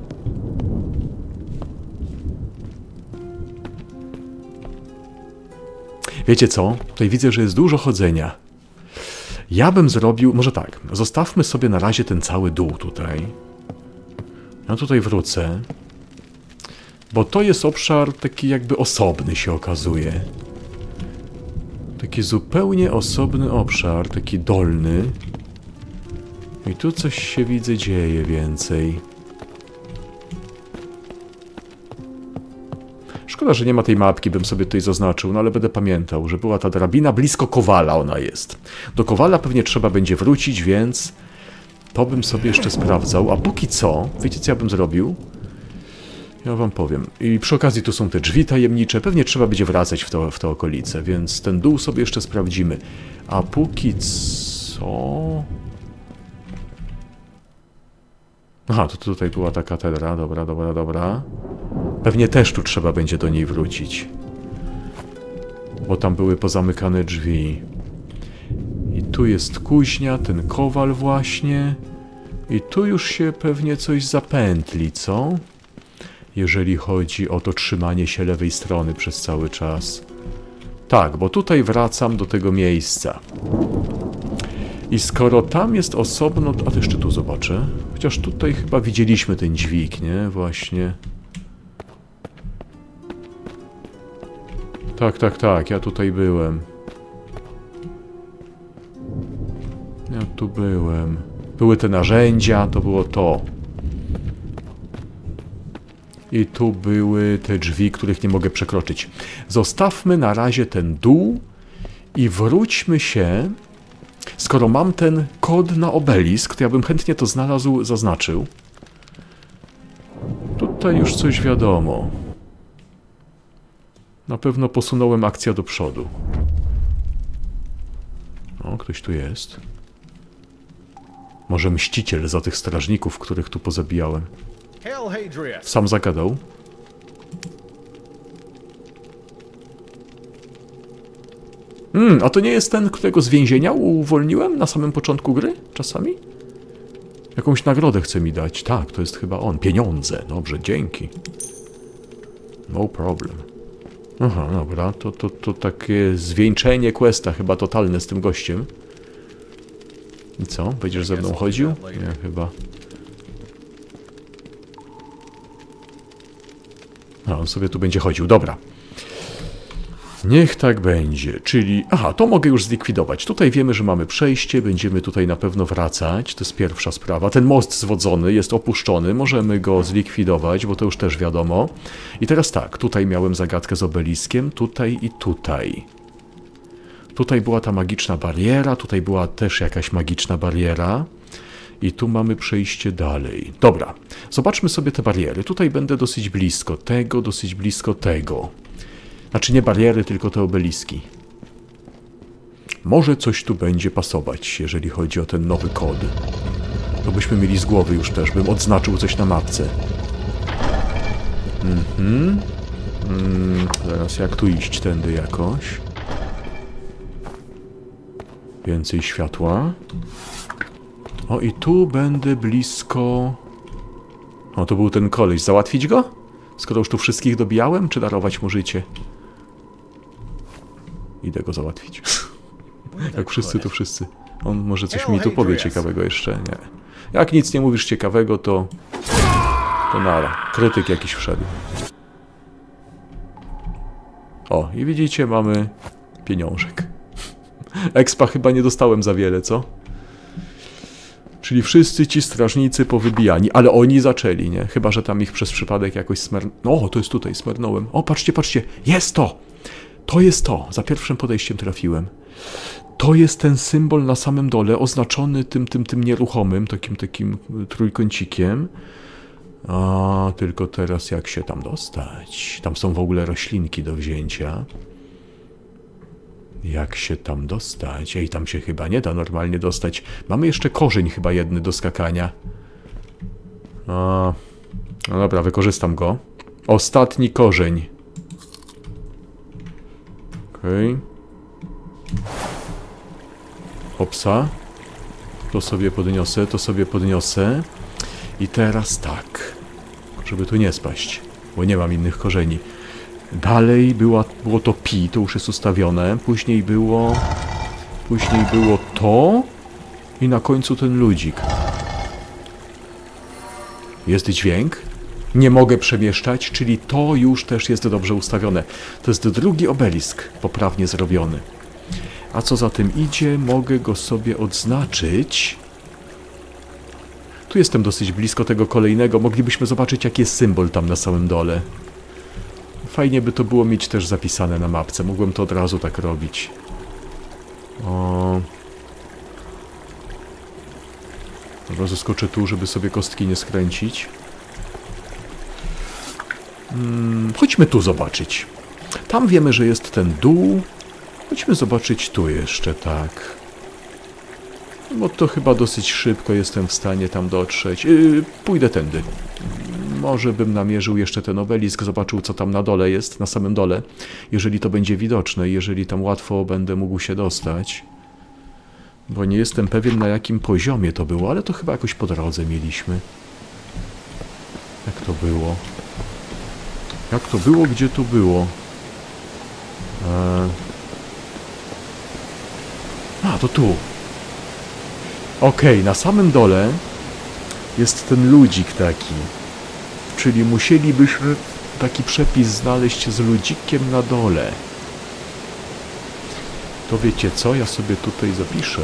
Wiecie co? Tutaj widzę, że jest dużo chodzenia. Ja bym zrobił, może tak, zostawmy sobie na razie ten cały dół tutaj. Ja tutaj wrócę. Bo to jest obszar taki jakby osobny się okazuje. Taki zupełnie osobny obszar, taki dolny. I tu coś się widzę dzieje więcej. Szkoda, że nie ma tej mapki, bym sobie tutaj zaznaczył, no ale będę pamiętał, że była ta drabina, blisko Kowala ona jest. Do Kowala pewnie trzeba będzie wrócić, więc to bym sobie jeszcze sprawdzał. A póki co, wiecie co ja bym zrobił? Ja wam powiem. I przy okazji tu są te drzwi tajemnicze. Pewnie trzeba będzie wracać w te okolice, więc ten dół sobie jeszcze sprawdzimy. A póki co... Aha, to tutaj była ta katedra. Dobra, dobra, dobra. Pewnie też tu trzeba będzie do niej wrócić. Bo tam były pozamykane drzwi. I tu jest kuźnia, ten kowal właśnie. I tu już się pewnie coś zapętli, co? Jeżeli chodzi o to trzymanie się lewej strony przez cały czas. Tak, bo tutaj wracam do tego miejsca. I skoro tam jest osobno... A to jeszcze tu zobaczę. Chociaż tutaj chyba widzieliśmy ten dźwig, nie? Właśnie. Tak, tak, tak. Ja tutaj byłem. Ja tu byłem. Były te narzędzia, to było to. I tu były te drzwi, których nie mogę przekroczyć. Zostawmy na razie ten dół i wróćmy się. Skoro mam ten kod na obelisk, to ja bym chętnie to znalazł, zaznaczył. Tutaj już coś wiadomo. Na pewno posunąłem akcję do przodu. O, ktoś tu jest. Może mściciel za tych strażników, których tu pozabijałem. Sam zagadał. A to nie jest ten, którego z więzienia uwolniłem na samym początku gry? Czasami? Jakąś nagrodę chce mi dać. Tak, to jest chyba on. Pieniądze. Dobrze, dzięki. No problem. Aha, dobra. To takie zwieńczenie questa chyba totalne z tym gościem. I co? Będziesz ze mną chodził? Nie, chyba. A, on sobie tu będzie chodził. Dobra. Niech tak będzie, czyli... Aha, to mogę już zlikwidować. Tutaj wiemy, że mamy przejście, będziemy tutaj na pewno wracać. To jest pierwsza sprawa. Ten most zwodzony jest opuszczony, możemy go zlikwidować, bo to już też wiadomo. I teraz tak, tutaj miałem zagadkę z obeliskiem, tutaj i tutaj. Tutaj była ta magiczna bariera, tutaj była też jakaś magiczna bariera. I tu mamy przejście dalej. Dobra, zobaczmy sobie te bariery. Tutaj będę dosyć blisko tego, dosyć blisko tego. Znaczy nie bariery, tylko te obeliski. Może coś tu będzie pasować, jeżeli chodzi o ten nowy kod. To byśmy mieli z głowy już też, bym odznaczył coś na mapce. Zaraz, jak tu iść tędy jakoś? Więcej światła. O, i tu będę blisko... O, to był ten koleś. Załatwić go? Skoro już tu wszystkich dobijałem, czy darować mu życie? Idę go załatwić. Jak wszyscy, to wszyscy. On może coś mi tu powie ciekawego jeszcze. Nie. Jak nic nie mówisz ciekawego, to nara. Krytyk jakiś wszedł. O, i widzicie, mamy pieniążek. Expa chyba nie dostałem za wiele, co? Czyli wszyscy ci strażnicy powybijani, ale oni zaczęli, nie? Chyba że tam ich przez przypadek jakoś O, to jest tutaj, smernąłem. O, patrzcie, patrzcie, jest to! To jest to, za pierwszym podejściem trafiłem. To jest ten symbol na samym dole, oznaczony tym nieruchomym, takim trójkącikiem. A, tylko teraz jak się tam dostać? Tam są w ogóle roślinki do wzięcia. Jak się tam dostać? Ej, tam się chyba nie da normalnie dostać. Mamy jeszcze korzeń chyba jedny do skakania. A, no dobra, wykorzystam go. Ostatni korzeń. Okej. Hopsa. To sobie podniosę, to sobie podniosę. I teraz tak. Żeby tu nie spaść, bo nie mam innych korzeni. Dalej było to pi, to już jest ustawione. Później było to. I na końcu ten ludzik. Jest dźwięk. Nie mogę przemieszczać, czyli to już też jest dobrze ustawione. To jest drugi obelisk poprawnie zrobiony. A co za tym idzie, mogę go sobie odznaczyć. Tu jestem dosyć blisko tego kolejnego. Moglibyśmy zobaczyć, jaki jest symbol tam na samym dole. Fajnie by to było mieć też zapisane na mapce. Mógłbym to od razu tak robić. O. Dobra, zaskoczę tu, żeby sobie kostki nie skręcić. Chodźmy tu zobaczyć. Tam wiemy, że jest ten dół. Chodźmy zobaczyć tu jeszcze, tak. Bo to chyba dosyć szybko jestem w stanie tam dotrzeć. Pójdę tędy. Może bym namierzył jeszcze ten obelisk, zobaczył, co tam na dole jest, na samym dole. Jeżeli to będzie widoczne, jeżeli tam łatwo będę mógł się dostać. Bo nie jestem pewien, na jakim poziomie to było, ale to chyba jakoś po drodze mieliśmy. Jak to było? Jak to było? Gdzie to było? A, to tu. Okej, na samym dole jest ten ludzik taki. Czyli musielibyśmy taki przepis znaleźć z ludzikiem na dole. To wiecie co? Ja sobie tutaj zapiszę.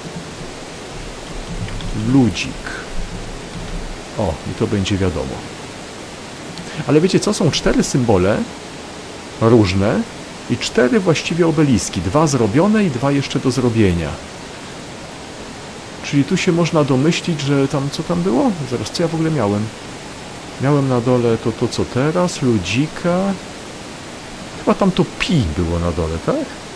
Ludzik. O, i to będzie wiadomo. Ale wiecie co? Są 4 symbole różne i 4 właściwie obeliski. 2 zrobione i 2 jeszcze do zrobienia. Czyli tu się można domyślić, że tam... Co tam było? Zaraz, co ja w ogóle miałem? Miałem na dole to co teraz, ludzika. Chyba tam to pi było na dole, tak?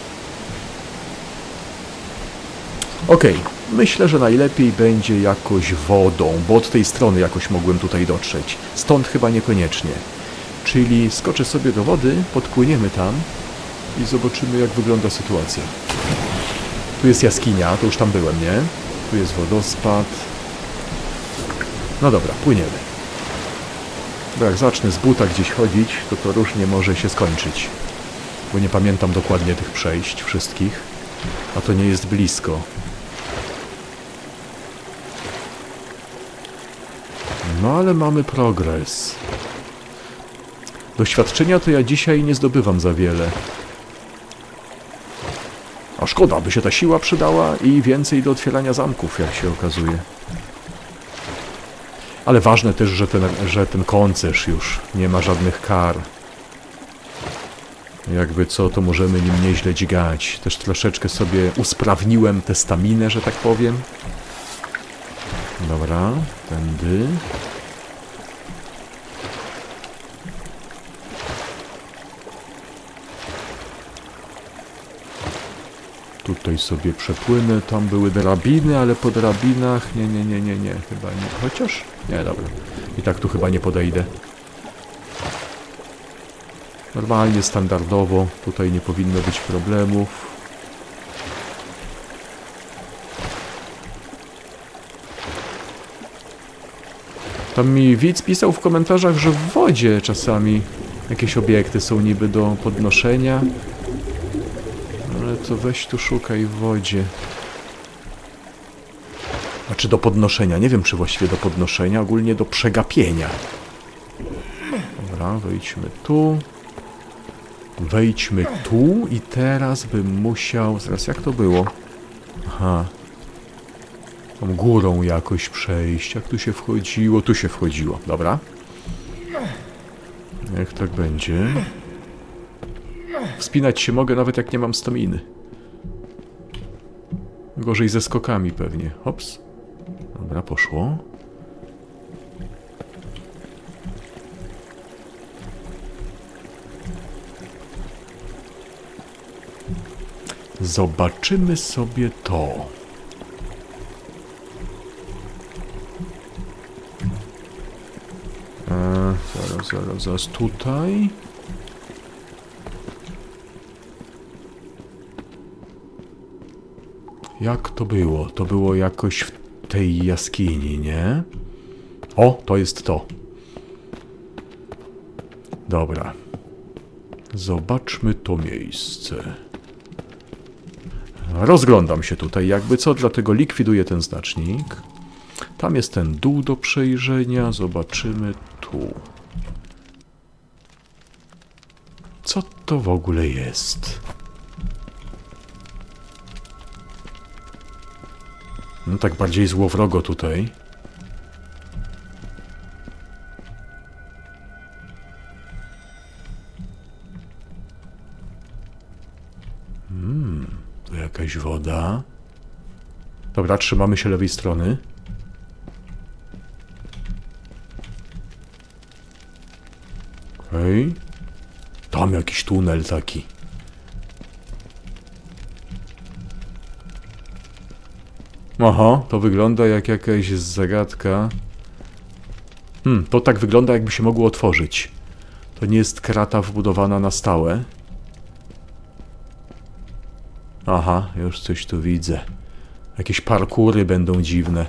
Okej, myślę, że najlepiej będzie jakoś wodą, bo od tej strony jakoś mogłem tutaj dotrzeć. Stąd chyba niekoniecznie. Czyli skoczę sobie do wody, podpłyniemy tam i zobaczymy, jak wygląda sytuacja. Tu jest jaskinia, to już tam byłem, nie? Tu jest wodospad. No dobra, płyniemy. Bo jak zacznę z buta gdzieś chodzić, to różnie może się skończyć. Bo nie pamiętam dokładnie tych przejść wszystkich. A to nie jest blisko. No ale mamy progres. Doświadczenia to ja dzisiaj nie zdobywam za wiele. A szkoda, by się ta siła przydała i więcej do otwierania zamków, jak się okazuje. Ale ważne też, że ten koncerz już nie ma żadnych kar. Jakby co, to możemy nim nieźle dźgać. Też troszeczkę sobie usprawniłem tę staminę, że tak powiem. Dobra, tędy. Tutaj sobie przepłynę, tam były drabiny, ale po drabinach... Nie, chyba nie. Chociaż? Nie, dobra. I tak tu chyba nie podejdę. Normalnie, standardowo, tutaj nie powinno być problemów. Tam mi widz pisał w komentarzach, że w wodzie czasami jakieś obiekty są niby do podnoszenia. Ale to weź tu szukaj w wodzie. Znaczy do podnoszenia, nie wiem czy właściwie do podnoszenia, ogólnie do przegapienia. Dobra, wejdźmy tu. Wejdźmy tu i teraz bym musiał... Zaraz, jak to było? Aha. Tą górą jakoś przejść. Jak tu się wchodziło? Tu się wchodziło. Dobra. Niech tak będzie. Wspinać się mogę nawet jak nie mam staminy. Gorzej ze skokami pewnie. Hops. Dobra, poszło. Zobaczymy sobie to. Zaraz tutaj. Jak to było? To było jakoś w tej jaskini, nie? O, to jest to. Dobra. Zobaczmy to miejsce. Rozglądam się tutaj jakby co, dlatego likwiduję ten znacznik. Tam jest ten dół do przejrzenia. Zobaczymy tu. Co to w ogóle jest? No tak bardziej złowrogo tutaj. Tu jakaś woda. Dobra, trzymamy się lewej strony. Okej. Tam jakiś tunel taki. Aha, to wygląda jak jakaś zagadka. To tak wygląda, jakby się mogło otworzyć. To nie jest krata wbudowana na stałe. Aha, już coś tu widzę. Jakieś parkury będą dziwne.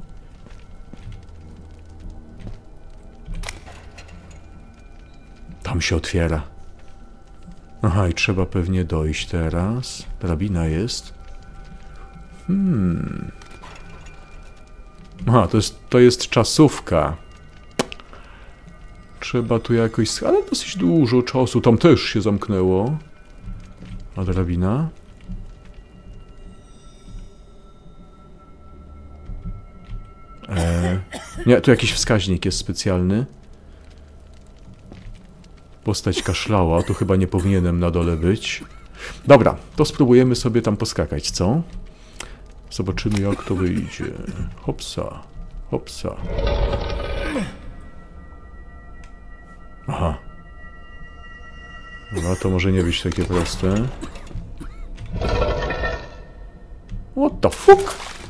Tam się otwiera. Aha, i trzeba pewnie dojść teraz. Drabina jest. Aha, to jest czasówka. Trzeba tu jakoś... Ale dosyć dużo czasu. Tam też się zamknęło. A drabina? Nie, tu jakiś wskaźnik jest specjalny. Postać kaszlała. Tu chyba nie powinienem na dole być. Dobra, to spróbujemy sobie tam poskakać, co? Zobaczymy, jak to wyjdzie. Hopsa, hopsa. Aha. No to może nie być takie proste. What the fuck?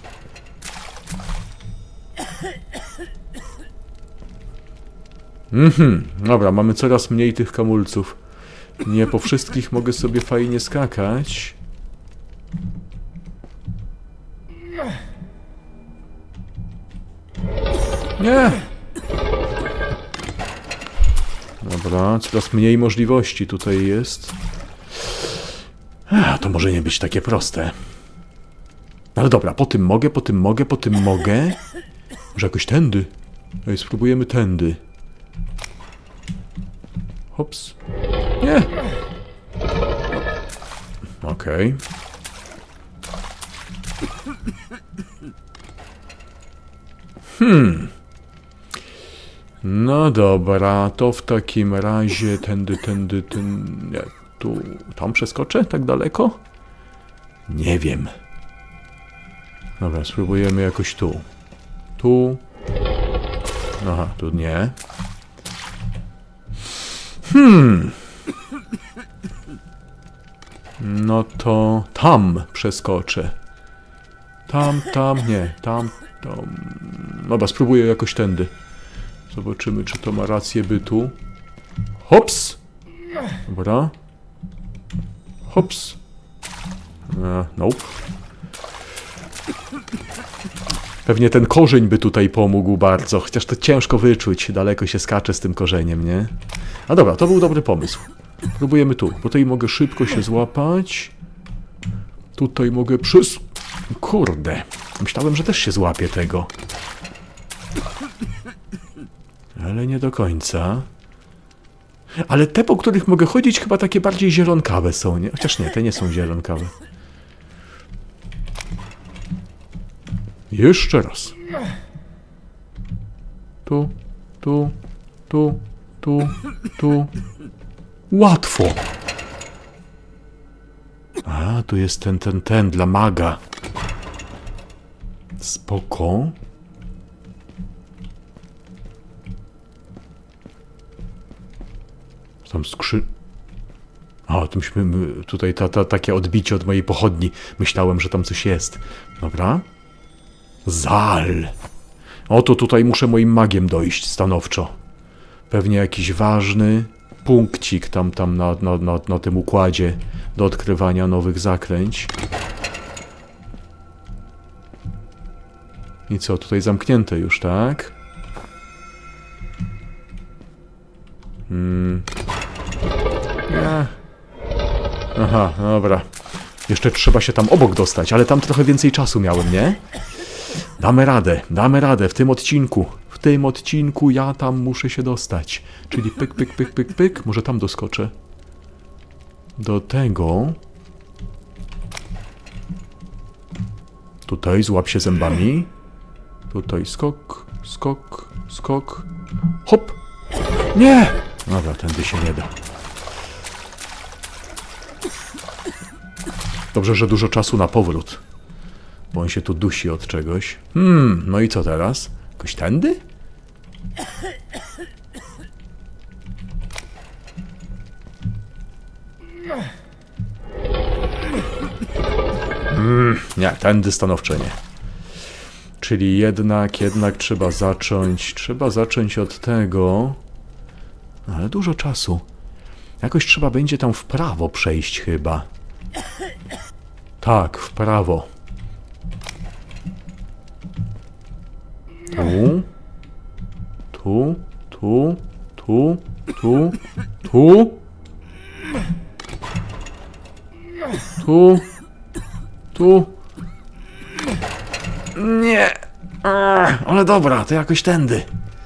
Dobra, mamy coraz mniej tych kamulców. Nie po wszystkich mogę sobie fajnie skakać. Nie! Dobra, coraz mniej możliwości tutaj jest. To może nie być takie proste. Ale dobra, po tym mogę, po tym mogę, po tym mogę. Może jakoś tędy? Ej, spróbujemy tędy. Hops. Nie! Okej. No dobra, to w takim razie tędy, nie, tu, tam przeskoczę tak daleko? Nie wiem. Dobra, spróbujemy jakoś tu. Tu. Aha, tu nie. No to tam przeskoczę. Tam, nie, tam. Dobra, spróbuję jakoś tędy. Zobaczymy, czy to ma rację bytu. Hops! Dobra. Hops. Nope. Pewnie ten korzeń by tutaj pomógł bardzo, chociaż to ciężko wyczuć. Daleko się skacze z tym korzeniem, nie? A dobra, to był dobry pomysł. Próbujemy tu. Tutaj mogę szybko się złapać. Tutaj mogę Kurde. Myślałem, że też się złapię tego. Ale nie do końca. Ale te, po których mogę chodzić, chyba takie bardziej zielonkawe są, nie? Chociaż nie, te nie są zielonkawe. Jeszcze raz. Tu. Łatwo. A, tu jest ten dla maga. Spoko. Tam A, tutaj takie odbicie od mojej pochodni. Myślałem, że tam coś jest. Dobra. Zal. Oto tutaj muszę moim magiem dojść stanowczo. Pewnie jakiś ważny punkcik tam na tym układzie do odkrywania nowych zaklęć. I co, tutaj zamknięte już, tak? Nie. Aha, dobra. Jeszcze trzeba się tam obok dostać, ale tam trochę więcej czasu miałem, nie? Damy radę w tym odcinku. W tym odcinku ja tam muszę się dostać. Czyli pyk. Może tam doskoczę. Do tego. Tutaj złap się zębami. Tutaj skok. Hop! Nie! Dobra, tędy się nie da. Dobrze, że dużo czasu na powrót. Bo on się tu dusi od czegoś. No i co teraz? Jakoś tędy? Nie, tędy stanowczo nie. Czyli jednak trzeba zacząć od tego. Ale dużo czasu. Jakoś trzeba będzie tam w prawo przejść chyba. Tak, w prawo. Tu. Nie. Ale dobra, to jakoś tędy.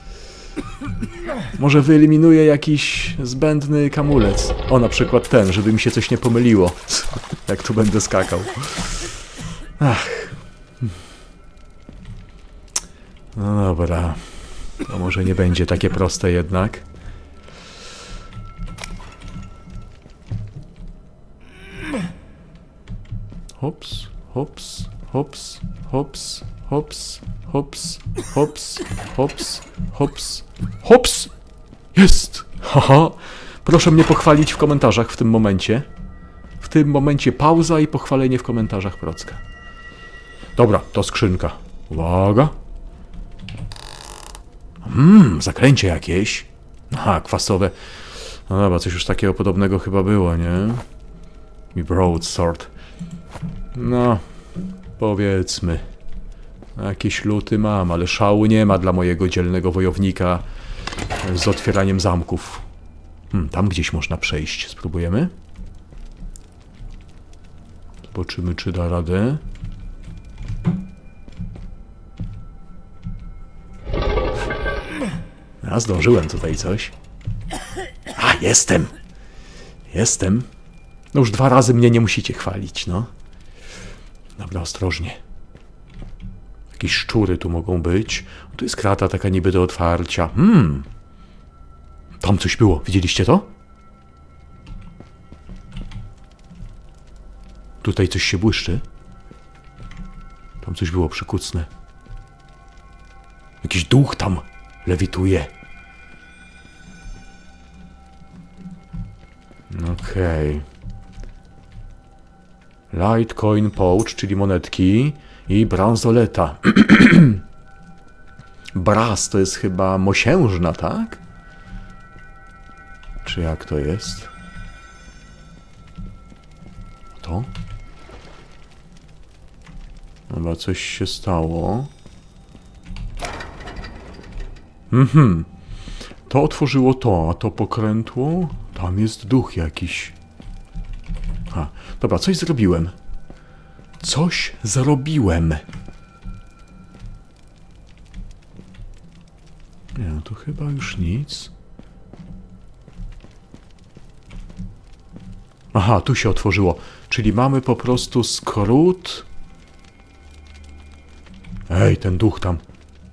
Może wyeliminuję jakiś zbędny kamulec. O, na przykład ten, żeby mi się coś nie pomyliło. Jak tu będę skakał. Ach. No dobra. To może nie będzie takie proste jednak. Hops! Jest! Haha! Proszę mnie pochwalić w komentarzach w tym momencie. W tym momencie pauza i pochwalenie w komentarzach Procka. Dobra, to skrzynka. Uwaga! Zaklęcie jakieś. Aha, kwasowe. No dobra, coś już takiego podobnego chyba było, nie? Mi broadsword. No, powiedzmy. Jakieś luty mam, ale szału nie ma dla mojego dzielnego wojownika z otwieraniem zamków. Tam gdzieś można przejść. Spróbujemy? Zobaczymy, czy da radę. A, zdążyłem tutaj coś. A, jestem. No już 2 razy mnie nie musicie chwalić, no. Dobra, ostrożnie. Jakieś szczury tu mogą być. Tu jest krata taka niby do otwarcia. Tam coś było. Widzieliście to? Tutaj coś się błyszczy. Tam coś było przykucne. Jakiś duch tam lewituje. Okej. Litecoin pouch, czyli monetki. I bransoleta. Brass to jest chyba mosiężna, tak? Czy jak to jest? To? Chyba coś się stało. To otworzyło to, a to pokrętło. Tam jest duch jakiś. Dobra, coś zrobiłem. Coś zrobiłem. Nie, no to chyba już nic. Aha, tu się otworzyło. Czyli mamy po prostu skrót. Ej, ten duch tam.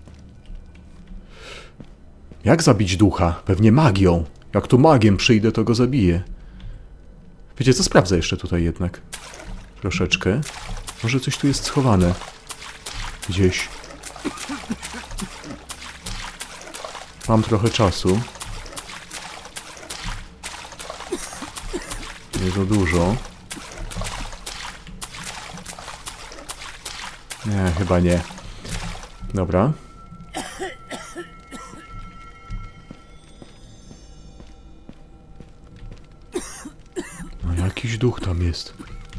Jak zabić ducha? Pewnie magią. Jak tu magiem przyjdę, to go zabiję. Wiecie co? Sprawdzę jeszcze tutaj jednak. Troszeczkę. Może coś tu jest schowane. Gdzieś. Mam trochę czasu. Nie za dużo. Nie, chyba nie. Dobra. No jakiś duch tam jest.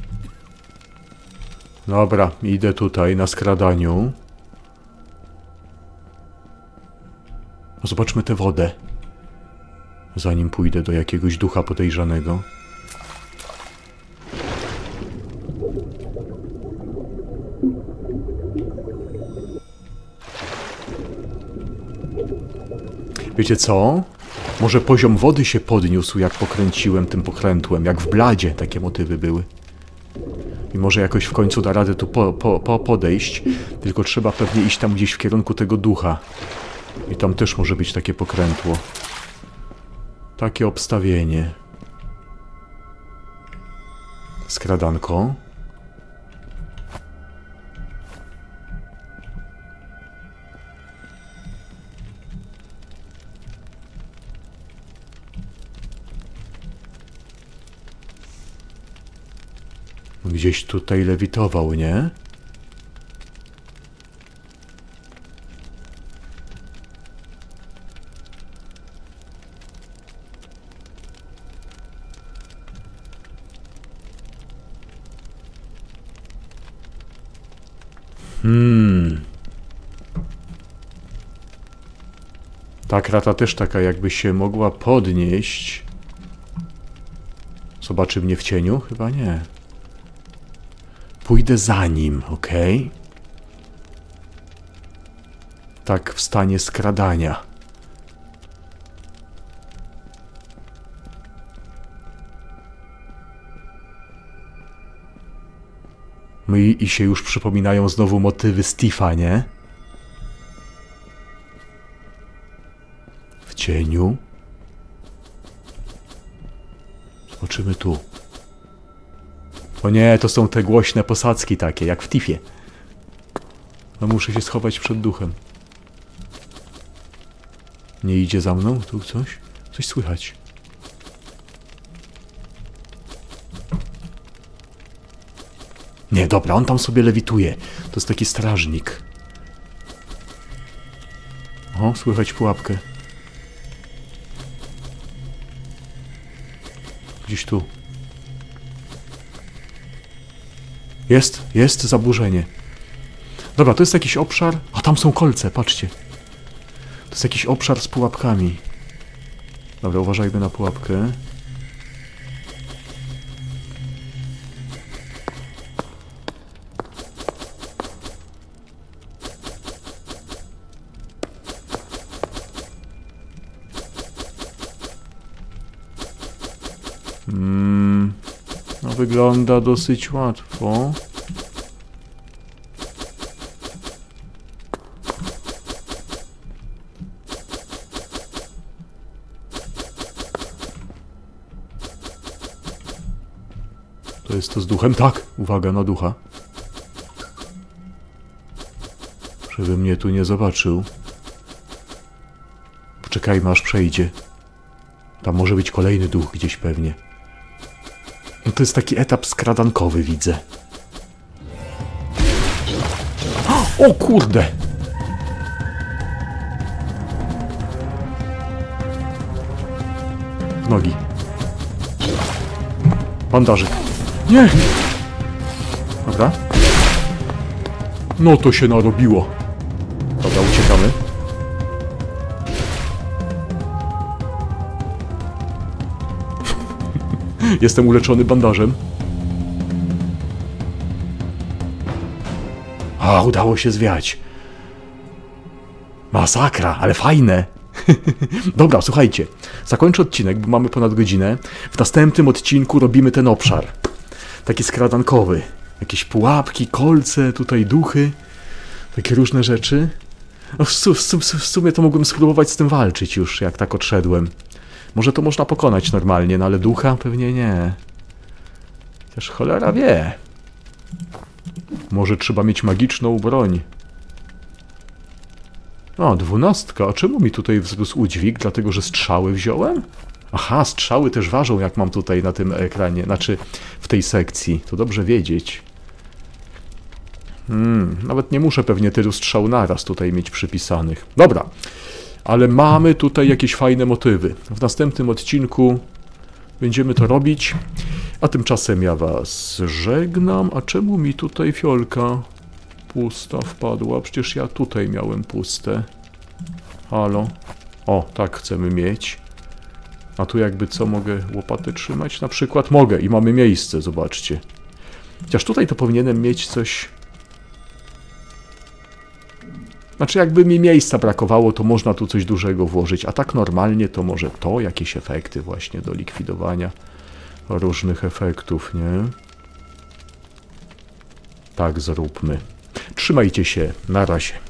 Dobra, idę tutaj na skradaniu. Zobaczmy tę wodę. Zanim pójdę do jakiegoś ducha podejrzanego. Wiecie co? Może poziom wody się podniósł, jak pokręciłem tym pokrętłem. Jak w Bladzie takie motywy były. I może jakoś w końcu da radę tu podejść. Tylko trzeba pewnie iść tam gdzieś w kierunku tego ducha. I tam też może być takie pokrętło. Takie obstawienie. Skradanko. Gdzieś tutaj lewitował, nie? Ta krata też taka jakby się mogła podnieść. Zobaczy mnie w cieniu? Chyba nie. Pójdę za nim, okej? Tak w stanie skradania. No i się już przypominają znowu motywy Steve'a, nie? W cieniu. Zobaczymy tu. O nie, to są te głośne posadzki takie, jak w Thiefie. No muszę się schować przed duchem. Nie idzie za mną? Tu coś? Coś słychać. Nie, dobra, on tam sobie lewituje. To jest taki strażnik. O, słychać pułapkę. Gdzieś tu. Jest zaburzenie. Dobra, to jest jakiś obszar. A tam są kolce, patrzcie. To jest jakiś obszar z pułapkami. Dobra, uważajmy na pułapkę. No wygląda dosyć łatwo. To jest to z duchem? Tak! Uwaga na ducha. Żeby mnie tu nie zobaczył. Poczekajmy aż przejdzie. Tam może być kolejny duch gdzieś pewnie. No to jest taki etap skradankowy, widzę. O kurde! W nogi. Bandażyk. Nie! Dobra. No to się narobiło. Dobra, uciekamy. Jestem uleczony bandażem. A, udało się zwiać. Masakra, ale fajne. Dobra, słuchajcie. Zakończę odcinek, bo mamy ponad godzinę. W następnym odcinku robimy ten obszar. Taki skradankowy. Jakieś pułapki, kolce, tutaj duchy. Takie różne rzeczy. No w sumie to mogłem spróbować z tym walczyć już, jak tak odszedłem. Może to można pokonać normalnie, no ale ducha pewnie nie. Chociaż cholera wie. Może trzeba mieć magiczną broń. O, 12. A czemu mi tutaj wzrósł udźwig? Dlatego, że strzały wziąłem? Aha, strzały też ważą, jak mam tutaj na tym ekranie. Znaczy, w tej sekcji. To dobrze wiedzieć. Nawet nie muszę pewnie tylu strzał naraz tutaj mieć przypisanych. Dobra. Ale mamy tutaj jakieś fajne motywy. W następnym odcinku będziemy to robić. A tymczasem ja was żegnam. A czemu mi tutaj fiolka pusta wpadła? Przecież ja tutaj miałem puste. Halo? O, tak chcemy mieć. A tu jakby co, mogę łopatę trzymać? Na przykład mogę i mamy miejsce, zobaczcie. Chociaż tutaj to powinienem mieć coś... Znaczy jakby mi miejsca brakowało, to można tu coś dużego włożyć, a tak normalnie to może to jakieś efekty właśnie do likwidowania różnych efektów, nie? Tak zróbmy. Trzymajcie się, na razie.